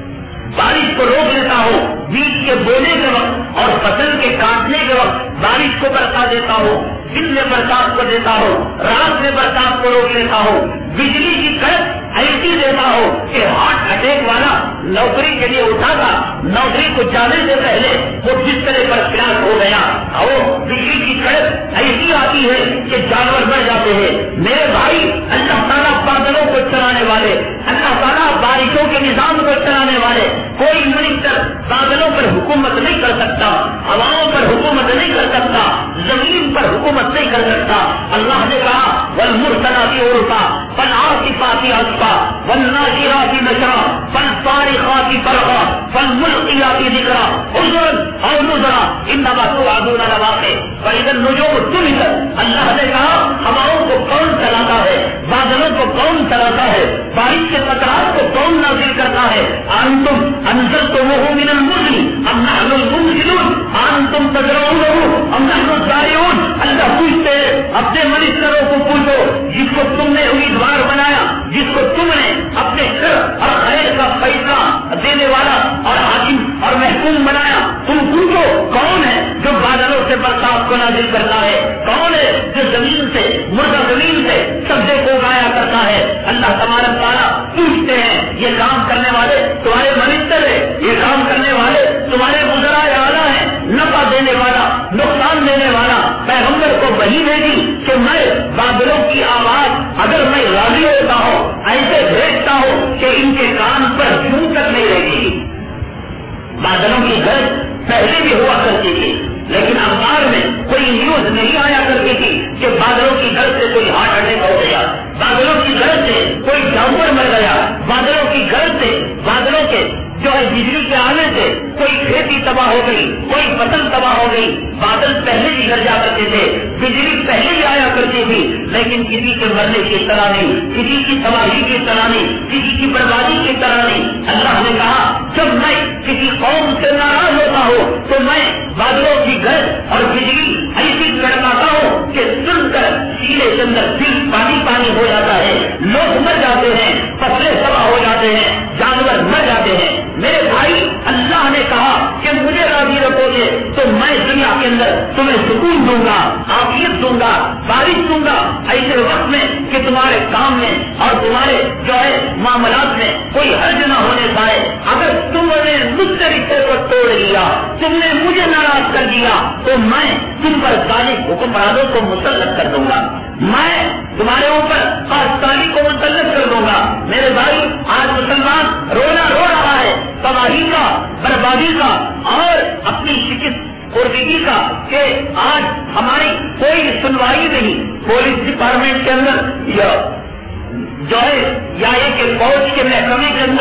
بارش کو روک لیتا ہوں. بیج کے بونے کے وقت اور فصل کے کاٹنے کے وقت بارش کو برسا دیتا ہوں, دن میں برسات کو دیتا ہوں, رات میں برسات کو روک لیتا ہوں. بجلی کی کڑک ایسی دیتا ہو کہ ہارٹ اٹیک والا نوکری کے لیے اٹھا تھا, نوکری کو جانے سے پہلے وہ بسترے پر فلاش ہو گیا. اور بجلی کی کڑک ایسی آتی ہے کہ جانور مر جاتے ہیں. میرے بھائی, اللہ تعالیٰ بادلوں کو چلانے والے, اللہ تعالیٰ بارشوں کے نظام کو چلانے والے. کوئی منسٹر بادلوں پر حکومت نہیں کر سکتا, ہواؤں پر حکومت نہیں کر سکتا, زمین پر حکومت نہیں کر سکتا. اللہ نے کہا والمرسلات عرفا فالعاصفات عصفا والناشرات نشرا فالفارقات فرقا فالملقيات ذكرا عذرا او نذرا انما توعدون لواقع فاذا النجوم طمست. اللہ نے کہا ہواؤں کو کون چلاتا ہے, بادلوں کو کون چلاتا ہے, بارش کے قطرات کو کون نازل کرتا ہے. انتم انزلتموه من المزن ام نحن المنزلون انتم تزرعونه ام نحن الزارعون. اللہ پوچھتے اپنے منسٹروں کو پوچھو جس کو تم نے امیدوار بنایا, جس کو تم نے اپنے خیر اور خیر کا فیصلہ دینے والا اور حاکم اور محکوم بنایا, تم پوچھو کون ہے جو بادلوں سے برسات کو نازل کرتا ہے, کون ہے جو زمین سے مردہ زمین سے سبزے کو اگایا کرتا ہے. اللہ تبارک تعالیٰ پوچھتے ہیں یہ کام کرنے والے تمہارے منسٹر ہے, یہ کام کرنے والے تمہارے وزرائے اعلیٰ ہیں, نفع دینے والا نقصان دینے والا. پیغمبر کو وہی بھیجی کہ میں بادلوں کی آواز اگر میں راضی ہوتا ہوں ایسے بھیجتا ہوں کہ ان کے کان پر جوں تک نہیں رہے گی. بادلوں کی گرج پہلے بھی ہوا کرتی تھی, لیکن اخبار میں کوئی نیوز نہیں آیا کرتی تھی کہ بادلوں کی گرج سے کوئی ہارٹ اٹیک ہو گیا, بادلوں کی گرج سے کوئی جانور مر گیا, بادلوں کی گرج سے بادلوں کے جو ہے بجلی کے آنے سے کوئی کھیتی تباہ ہو گئی, کوئی فصل تباہ ہو گئی. بادل پہلے ہی گر جا کرتے تھے, بجلی پہلے ہی آیا کرتی تھی, لیکن کسی کے مرنے کی طرح نہیں, کسی کی تباہی کی طرح نہیں, کسی کی بربادی کی طرح نہیں. اللہ نے کہا جب میں کسی قوم سے ناراض ہوتا ہوں تو میں بادلوں کی گرج اور بجلی ایسی کڑکاتا ہوں کہ سن کر سینے کے اندر دل پانی پانی ہو جاتا ہے, لوگ مر جاتے ہیں, فصلیں تباہ ہو جاتے ہیں, جانور مر جاتے ہیں. میرے بھائی, اللہ نے کہا کہ مجھے راضی رکھو گے تو میں دنیا کے اندر تمہیں سکون دوں گا, عافیت دوں گا, بارش دوں گا ایسے وقت میں کہ تمہارے کام میں اور تمہارے جو ہے معاملات میں کوئی حرج نہ ہونے پائے. اگر تم نے مجھ سے رشتے کو توڑ لیا, تم نے مجھے ناراض کر دیا تو میں تم پر ظالم حکمرانوں کو مسلط کر دوں گا, میں تمہارے اوپر پاسداری کو مسلط کر دوں گا. میرے بھائی, آج مسلمان رونا رو رہا ہے تباہی کا, بربادی کا اور اپنی شکست خوردگی کا کہ آج ہماری کوئی سنوائی نہیں. پولیس ڈپارٹمنٹ کے اندر یا جو ہے یا ایک فوج کے محکمے کے اندر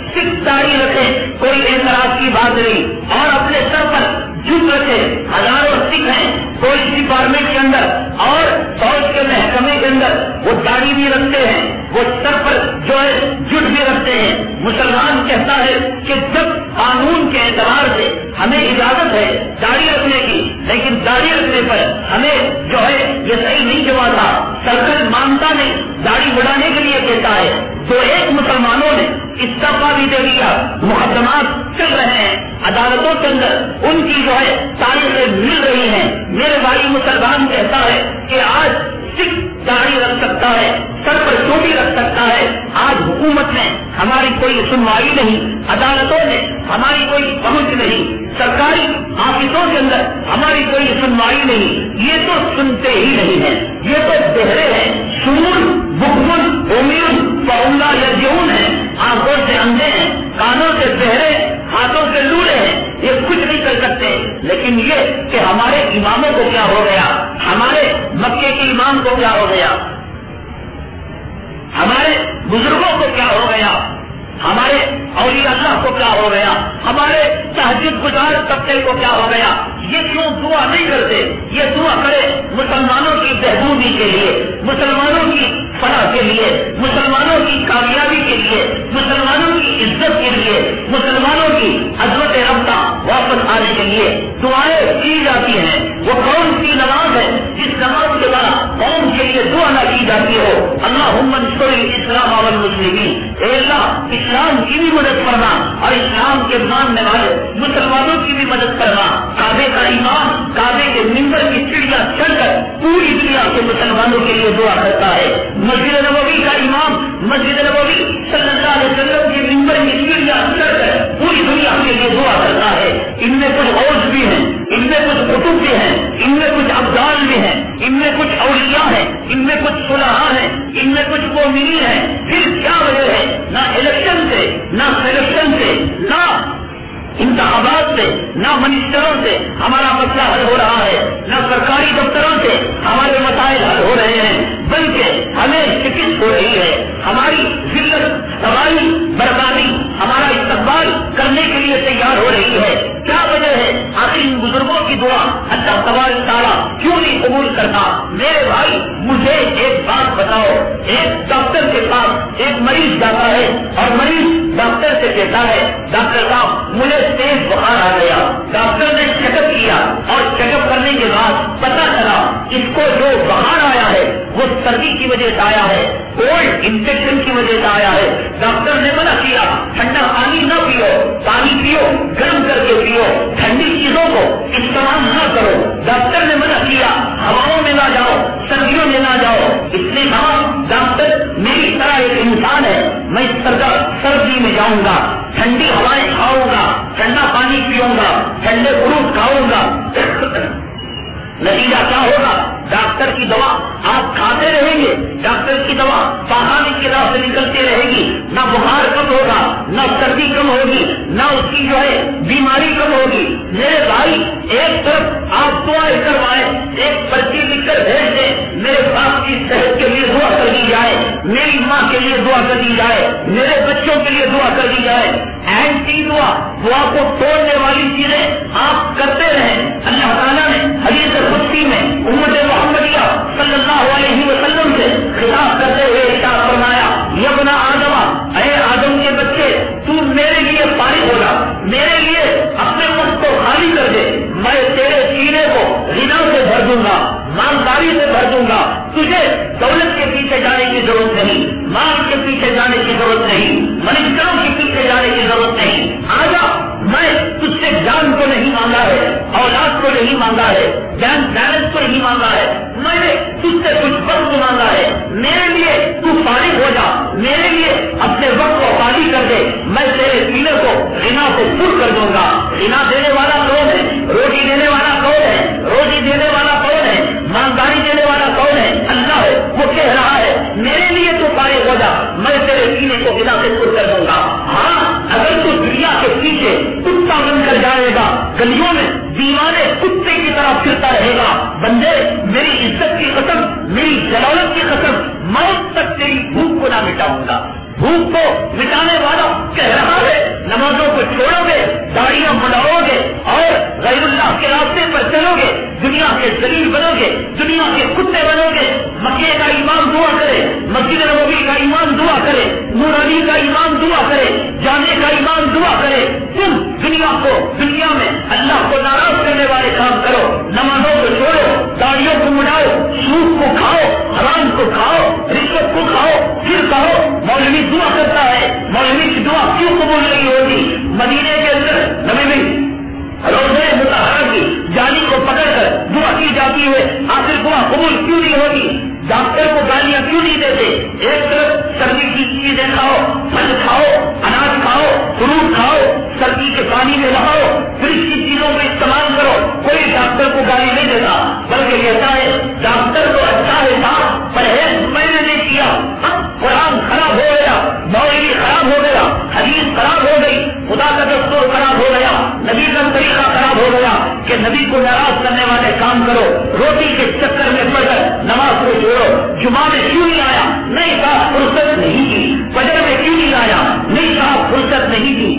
सिर्फ दाढ़ी रखे, कोई एतराज की बात नहीं, और अपने सर पर जुट रखे। हजारों सिख हैं पुलिस डिपार्टमेंट के अंदर और फौज के महकमे के अंदर, वो दाढ़ी भी रखते हैं, वो सर पर जो है जुट भी रखते हैं। मुसलमान कहता है कि जब कानून के एतबार से हमें इजाजत है दाढ़ी रखने की, लेकिन दाढ़ी रखने पर हमें जो है ये सही नहीं जमाता, सरकार मानता नहीं, दाढ़ी बढ़ाने के लिए कहता है। तो एक मुसलमानों ने इस्तीफा भी दे दिया, मुकदमात चल रहे हैं अदालतों के अंदर, उनकी जो है तारीखें मिल रही हैं। मेरे भाई मुसलमान कहता है कि आज सिख दाढ़ी रख सकता है, सर पर चोटी रख सकता है। आज हुकूमत ने हमारी कोई सुनवाई नहीं, अदालतों ने हमारी कोई पहुंच नहीं, सरकारी ऑफिसों के अंदर हमारी कोई सुनवाई नहीं। ये तो सुनते ही नहीं है, ये तो बहरे हैं, सुमून बुकमुन उम्मीद फाउला या जीवन है, आंखों से अंधे हैं, कानों से बहरे, हाथों से लूले हैं, ये कुछ नहीं कर सकते। लेकिन ये कि हमारे इमामों को क्या हो गया, हमारे मक्के के इमाम को क्या हो गया, हमारे बुजुर्गों को क्या हो गया, हमारे औलिया अल्लाह को क्या हो गया, हमारे तहज्जुद गुजार तबके को क्या हो गया। ये क्यों दुआ नहीं करते? ये दुआ करे मुसलमानों की बहबूदी के लिए, मुसलमानों की फलाह के लिए, मुसलमानों की कामयाबी के लिए, मुसलमानों की इज्जत के लिए, मुसलमानों की अजमत रफ्ता वापस आने के लिए दुआएं की जाती हैं। वो कौन सी नमाज है जिस नमाज के द्वारा कौम के लिए दुआ न की जाती हो? अल्लाहुम्मा नसरिल इस्लाम वल मुस्लिमीन, ए अल्लाह इस्लाम की भी मदद करना और इस्लाम के मानने वाले मुसलमानों की भी मदद करना। काबे का ईमान काबे के मिंबर की सीढ़ियां चढ़कर पूरी दुनिया के मुसलमानों के लिए दुआ करता है। मस्जिद नबवी का इमाम मस्जिद नबवी सल्लल्लाहु अलैहि वसल्लम के मिंबर की सीढ़ियां चढ़कर पूरी दुनिया के लिए दुआ करता है। इनमें कुछ औज भी हैं, इनमें कुछ कुतुब भी हैं, इनमें कुछ अब्दाल भी हैं, इनमें कुछ औलिया हैं, इनमें कुछ सुलहा हैं, इनमें कुछ मोमिनीन हैं। फिर क्या वजह है? ना इलेक्शन से, ना सिलेक्शन से, ना इंतखाबात से, ना मिनिस्टरों से हमारा मसला हल हो रहा है, न सरकारी दफ्तरों से हमारे मसाइल हल हो रहे हैं, बल्कि हमें शिकस्त हो रही है। हमारी जिल्लत तबाही बर्बादी हमारा इस्तकबाल करने के लिए तैयार हो रही है। क्या वजह है? आखिर इन बुजुर्गों की दुआ अल्लाह तबारक तआला क्यों नहीं कबूल करता? मेरे भाई मुझे एक बात बताओ, एक डॉक्टर के पास एक मरीज जाता है और मरीज डॉक्टर से कहता है, डॉक्टर साहब मुझे तेज बुखार आ गया। डॉक्टर ने चेकअप किया और चेकअप करने के बाद पता चला इसको जो बुखार आया है वो सर्दी की वजह से आया है, कोल्ड इन्फेक्शन की वजह से आया है। डॉक्टर ने मना किया ठंडा पानी न पियो, पानी पियो गर्म करके पियो, ठंडी चीजों को इस्तेमाल न करो। डॉक्टर ने मना किया हवाओं में ना जाओ, सर्दियों में ना जाओ। इसने कहा डॉक्टर मेरी तरह एक इंसान है, मैं सर्दी में जाऊंगा, ठंडी हवाएं खाऊंगा, ठंडा पानी पीऊंगा, ठंडे फ्रूट खाऊंगा। नतीजा क्या होगा? डॉक्टर की दवा आप खाते रहेंगे, डॉक्टर की दवा पाखाने की राह से निकलती रहेगी, ना बुखार कम होगा, ना सर्दी कम होगी, ना उसकी जो है बीमारी कम होगी। मेरे भाई एक तरफ आप दुआएं करवाए, एक पर्ची लिखकर भेज दें, मेरे बाप की सेहत के लिए दुआ कर दी जाए, मेरी माँ के लिए दुआ कर दी जाए, मेरे बच्चों के लिए दुआ कर दी जाए। एंटी दुआ, दुआ को तोड़ने वाली चीजें आप करते रहें। अल्लाह ताला ने हदीस कुदसी में उम्मत मोहम्मदिया सल्लल्लाहु अलैहि वसल्लम से खिताब करते हुए इरशाद फरमाया, यब्ना आदमा, अरे आदम के बच्चे तू मेरे लिए फारिग हो जा, मेरे लिए अपने मुख को खाली कर दे, मैं तेरे सीने को गिना से भर दूंगा, मालदारी से भर दूंगा। तुझे दौलत के पीछे जाने की जरूरत नहीं, माल के पीछे जाने की जरूरत नहीं, मनिस्टरों के पीछे जाने की जरूरत नहीं। आजा, मैं तुझसे जान को नहीं मांगा है, औलाद को नहीं मांगा है, जान बैलेंस को नहीं मांगा है, मैंने तुझसे कुछ वक्त मांगा है। मेरे लिए तू फारिग हो जा, मेरे लिए अपने वक्त को खाली कर दे, मैं तेरे सीने को गिना से पुर कर दूंगा। गिना देने वाला कौन है? रोटी देने वाला कौन है? रोटी देने वाला कौन है? मालदारी देने वाला कौन है? अल्लाह है। वो कह रहा है मेरे लिए तू फारिग हो जा, मैं तेरे सीने को गिना से पुर कर दूंगा। हाँ, अगर तू दुनिया के पीछे कुत्ता बनकर जाएगा, गलियों में दीवाने कुत्ते की तरह फिरता रहेगा, बंदे मेरी इज्जत की कसम, मेरी जलालत की कसम, मौत तक तेरी भूख को ना मिटाऊंगा। भूख को मिटाने वाला कह रहा है नमाजों को छोड़ोगे, दाढ़ियां बनाओगे और गैरुल्लाह के रास्ते पर चलोगे, दुनिया के जलील बनोगे, दुनिया के कुत्ते बनोगे। मक्के का इमाम दुआ करे, मस्जिद नबवी का इमाम दुआ करे, नूर अली का इमाम दुआ करे, जाने का इमाम दुआ करे। तुम दुनिया को दुनिया में अल्लाह को नाराज करने वाले काम करो, नमाजों को छोड़ो, दाढ़ियों को मुड़ाओ, सूद को खाओ, हराम को खाओ, रिश्वत को खाओ, फिर कहो मौलवी दुआ करता है, मौलवी की दुआ क्यों कबूल नहीं होती? मदीने के अंदर नबी में रोज़े मुतहरा की जाली को पकड़कर दुआ की जाती है, आखिर दुआ कबूल क्यों नहीं होती? डॉक्टर को गालियां क्यों नहीं देते? एक तरफ सर्दी की चीजें खाओ, फल खाओ, अनाज खाओ, फ्रूट खाओ, सर्दी के पानी में नहाओ, फ्रिज की चीजों को इस्तेमाल करो, कोई डॉक्टर को गाली नहीं देता, बल्कि कहता है डॉक्टर तो अच्छा है था, परहेज मैंने नहीं किया, कुरान खराब हो गया, मौलवी खराब हो गया, हदीस खराब हो गई, खुदा का दस्तूर खराब हो गया, नबी का तरीका खराब हो गया कि नबी को नाराज करने वाले काम करो, रोटी के चक्कर में पड़कर नमाज को छोड़ो। जुमा में क्यों नहीं आया? नहीं कहा फुर्सत नहीं की। फजर में क्यों नहीं आया? नहीं कहा फुर्सत नहीं की।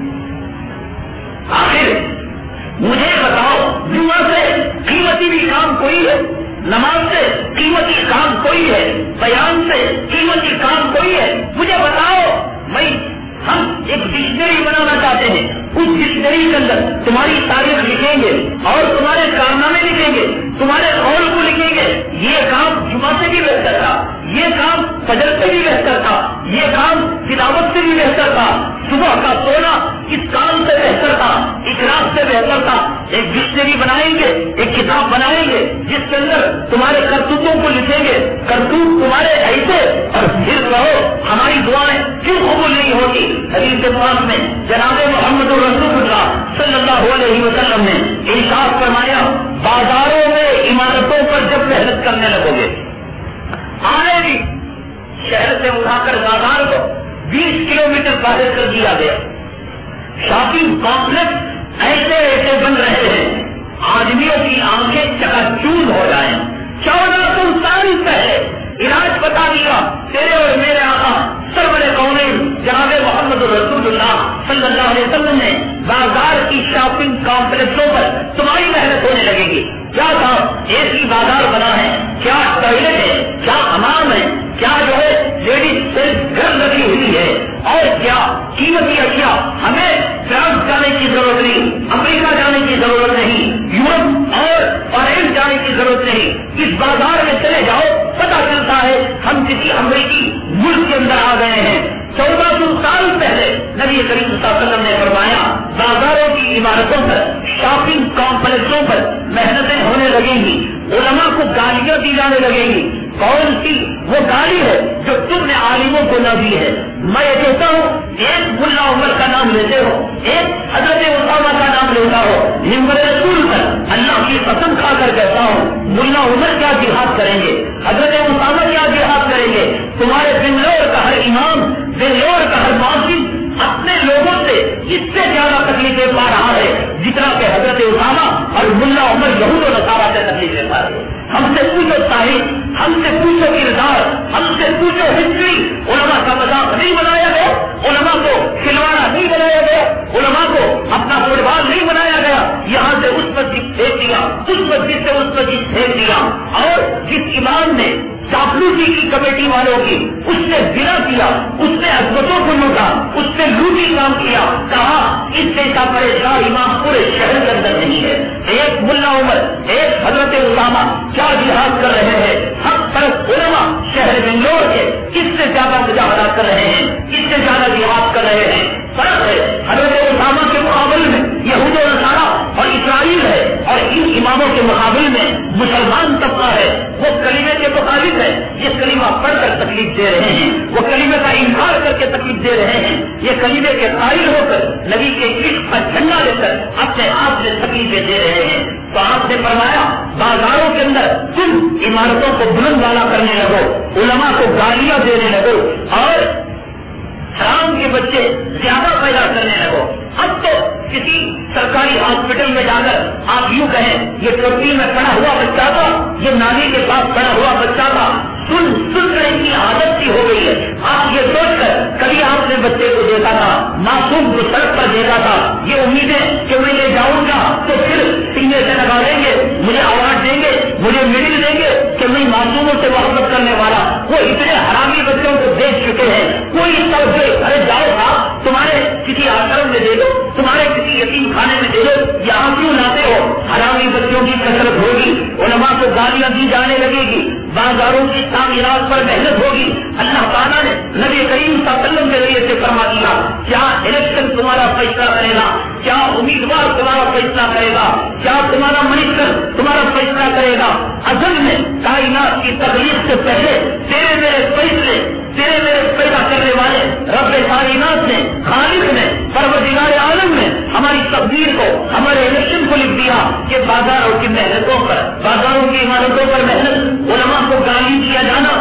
आखिर मुझे बताओ, जुमा से कीमती भी काम कोई है? नमाज से कीमती काम कोई है? बयान से कीमती काम कोई है? मुझे बताओ। मैं हम एक डिक्शनरी बनाना चाहते हैं, उस डिक्शनरी के अंदर तुम्हारी तारीफ लिखेंगे और तुम्हारे कारनामे लिखेंगे, तुम्हारे कौल को लिखेंगे। ये काम जुमा से भी बेहतर था, ये काम फजर से भी बेहतर था, ये काम तिलावत से भी बेहतर था, सुबह का सोना इस काम से बेहतर था, इखलास से बेहतर था। एक डिक्शनरी बनाएंगे, एक किताब बनाएंगे जिसके अंदर तुम्हारे करतूतों को लिखेंगे, करतूत तुम्हारे ऐसे, और फिर कहो हमारी दुआएं क्यों कबूल नहीं होती? हदीस पाक में जनाब मोहम्मद रसूलुल्लाह सल्लल्लाहु अलैहि वसल्लम ने इरशाद फरमाया, बाजारों में इमारतों पर जब मेहनत करने लगोगे, आने भी शहर से उठाकर बाजार को बीस किलोमीटर बाहर कर दिया गया, शॉपिंग कॉम्प्लेक्स ऐसे ऐसे बन रहे हैं, आदमियों की आंखें चकाचूंध हो जाए। चौदह सौ साल पहले इलाज बता दिया तेरे और मेरे आका सरवरे कौनैन जनाब मोहम्मद रसूलुल्लाह सल्लल्लाहु अलैहि वसल्लम ने बाजार की शॉपिंग कॉम्प्लेक्सों पर तुम्हारी मेहनत होने लगेगी। क्या था? एक ही बाजार बना है, क्या टॉयलेट है, क्या हमाम है, क्या जो है लेडीज सेल्फ घर रखी हुई है, और क्या कीमती अशिया। हमें फ्रांस जाने की जरूरत नहीं, अमेरिका जाने की जरूरत नहीं, यूरोप और फॉरेन जाने की जरूरत नहीं। इस बाजार में चले जाओ, पता चलता है हम किसी अमेरिकी मुल्क के अंदर आ गए हैं। चौदह सौ साल पहले नबी करीम सल्लल्लाहु अलैहि वसल्लम ने फरमाया, बाजारों की इमारतों पर, शॉपिंग कॉम्प्लेक्सों पर मेहनतें होने लगेंगी, उलमा को गालियां दी जाने लगेंगी। कौन सी वो गाली है जो तुमने आलिमों को न दी है? मैं ये कहता हूँ, एक मुल्ला उमर का नाम लेते हो, एक हजरत उसामा का नाम लेता हो, मिंबर रसूल पर अल्लाह की कसम खाकर कहता हूँ, मुल्ला उमर क्या जिहाद करेंगे, हजरत उसामा क्या जिहाद करेंगे? तुम्हारे बेंगलोर का हर इमाम, बेंगलोर का हर मौलवी अपने लोगों से इससे ज्यादा तकलीफें पा रहा है जितना कि हजरत उसामा और मुल्ला उमर यहूद और नसारा से तकलीफें पा रहे हैं। हमसे पूछो तारीख, हमसे पूछो किरदार, हमसे पूछो हिस्ट्री। उलमा का मजाक नहीं बनाया गया, उलमा को खिलवाड़ा नहीं बनाया गया, उलमा को अपना फुटबॉल नहीं बनाया गया। यहाँ से उस मस्जिद फेंक दिया, उस मस्जिद से उस मस्जिद फेंक दिया, और जिस इमाम ने चापलूसी की कमेटी वालों की, उसने बिना किया, उसने अजमतों को लूटा, उसने लूटी काम किया, कहा इस जैसा परेशान इमाम पूरे शहर के अंदर नहीं है। एक मुल्ला उमर, एक हजरत उसामा क्या जिहाद कर रहे हैं? हम परस्त उलमा शहर बेंगलोर के किससे ज्यादा मुजाहरा कर रहे हैं, किससे ज्यादा जिहाद कर रहे हैं? फर्क है। हजरत उसामा के मुकाबले में यहूद और नसारा और इस्राइल है, और इन इमामों के मुकाबले में मुसलमान तबका है। वो कलीमे के मुखालिफ है, ये कलीमा पढ़कर तकलीफ दे रहे हैं, वो कलीमे का इनकार करके तकलीफ दे रहे हैं, ये कलीमे के कायल होकर नबी के इश्क का झंडा लेकर अपने आप से तकलीफें दे रहे हैं। तो आपने फरमाया, बाजारों के अंदर तुम इमारतों को बुलंद वाला करने लगो, उलमा को गालियां देने लगो, और हराम के बच्चे ज्यादा पैदा करने लगो। अब तो किसी सरकारी हॉस्पिटल में जाकर आप यूं कहें, ये टोपी में खड़ा हुआ बच्चा था, ये नाली के पास खड़ा हुआ बच्चा था, सुन सुन करने की आदत सी हो गई है। आप ये सोचकर کبھی آپ نے بچے کو دیکھا تھا معصوم کو سڑک پر دیکھا تھا یہ امیدیں کہ میں لے جاؤں گا تو پھر سینے سے لگا دیں گے, مجھے اوارڈ دیں گے, مجھے میڈل دیں گے کہ میں معصوموں سے محبت کرنے والا. وہ اتنے حرامی بچوں کو دیکھ چکے ہیں. کوئی سوچے ارے جاؤ آپ تمہارے کسی آشرم میں دے دو, تمہارے کسی یتیم خانے میں دے دو, یہاں کیوں لاتے ہو؟ حرامی بچوں کی کثرت ہوگی, علماء کو گالیاں دی جانے لگے گی, بازاروں کی تعمیرات پر محنت ہوگی. اللہ تعالیٰ نے نبی کریم صلی اللہ علیہ وسلم کے ذریعے سے فرما دیا کیا الیکشن تمہارا فیصلہ کرے گا, کیا امیدوار تمہارا فیصلہ کرے گا, کیا تمہارا منیسٹر تمہارا فیصلہ کرے گا؟ اصل میں کائنات کی تخلیق سے پہلے تیرے میرے فیصلے تیرے میرے پیدا کرنے والے رب کائنات نے, خالق نے, پروردگار عالم نے ہماری تقدیر کو, ہمارے الیکشن کو لکھ دیا کہ بازاروں کی محنتوں پر, بازاروں کی عمارتوں پر محنت, علماء کو گالی دیا جانا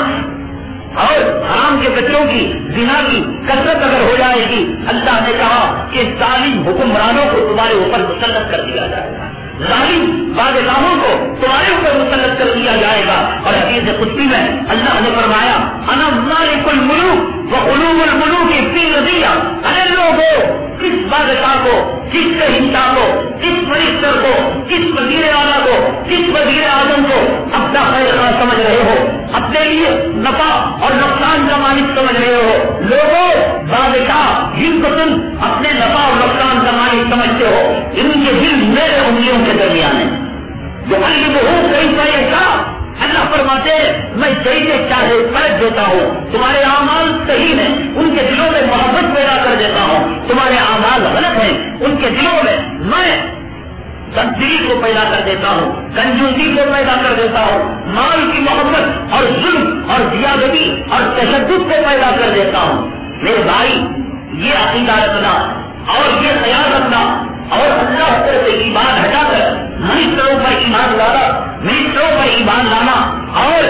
اور حرام کے بچوں کی زنا کی کثرت اگر ہو جائے گی, اللہ نے کہا کہ ظالم حکمرانوں کو تمہارے اوپر مسلط کر دیا جائے گا, ظالم بادشاہوں کو تمہارے اوپر مسلط کر دیا جائے گا. اور حدیث قدسی میں اللہ نے فرمایا انا مالک الملوک وعلوم الملوک فی یدی. ارے لوگوں, کس بادشاہ کو, کس شہنشاہ کو, کس منسٹر کو, کس وزیر اعلیٰ کو, کس وزیر اعظم کو اپنا خیر خواہ سمجھ رہے ہو, اپنے لیے نفع اور نقصان کا مالک سمجھ رہے ہو؟ لوگوں, بادشاہ جن کو تم اپنے نفع اور نقصان کا مالک سمجھتے ہو, ان کے دل میرے انگلیوں کے درمیان ہے. جو علی بہت کئی سارے کا اللہ فرماتے میں جیسے چاہے پلٹ دیتا ہوں. تمہارے اعمال صحیح ہیں, ان کے دلوں میں محبت پیدا کر دیتا ہوں. تمہارے اعمال غلط ہیں, ان کے دلوں میں میں تبدیلی کو پیدا کر دیتا ہوں, کنجوسی کو پیدا کر دیتا ہوں, مال کی محبت اور ظلم اور زیادتی اور تشدد کو پیدا کر دیتا ہوں. میرے بھائی, یہ عقیدہ رکھنا اور یہ خیال رکھنا اور اللہ پر سے ایمان ہٹا کر منسٹروں پر ایمان لانا, منسٹروں پر ایمان لانا اور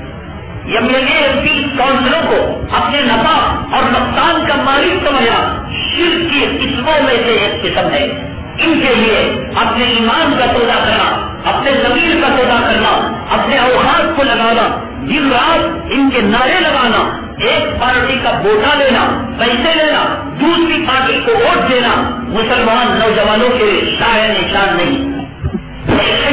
M L A M P کونسلوں کو اپنے نفع اور نقصان کا مالک سمجھنا شرک کی قسموں میں سے ایک قسم ہے. ان کے لیے اپنے ایمان کا سودا کرنا, اپنے ضمیر کا سودا کرنا, اپنے اوقات کو لگانا, دن رات ان کے نعرے لگانا, ایک پارٹی کا ووٹا لینا, پیسے لینا, دوسری پارٹی کو ووٹ دینا مسلمان نوجوانوں کے شاعر نشان نہیں.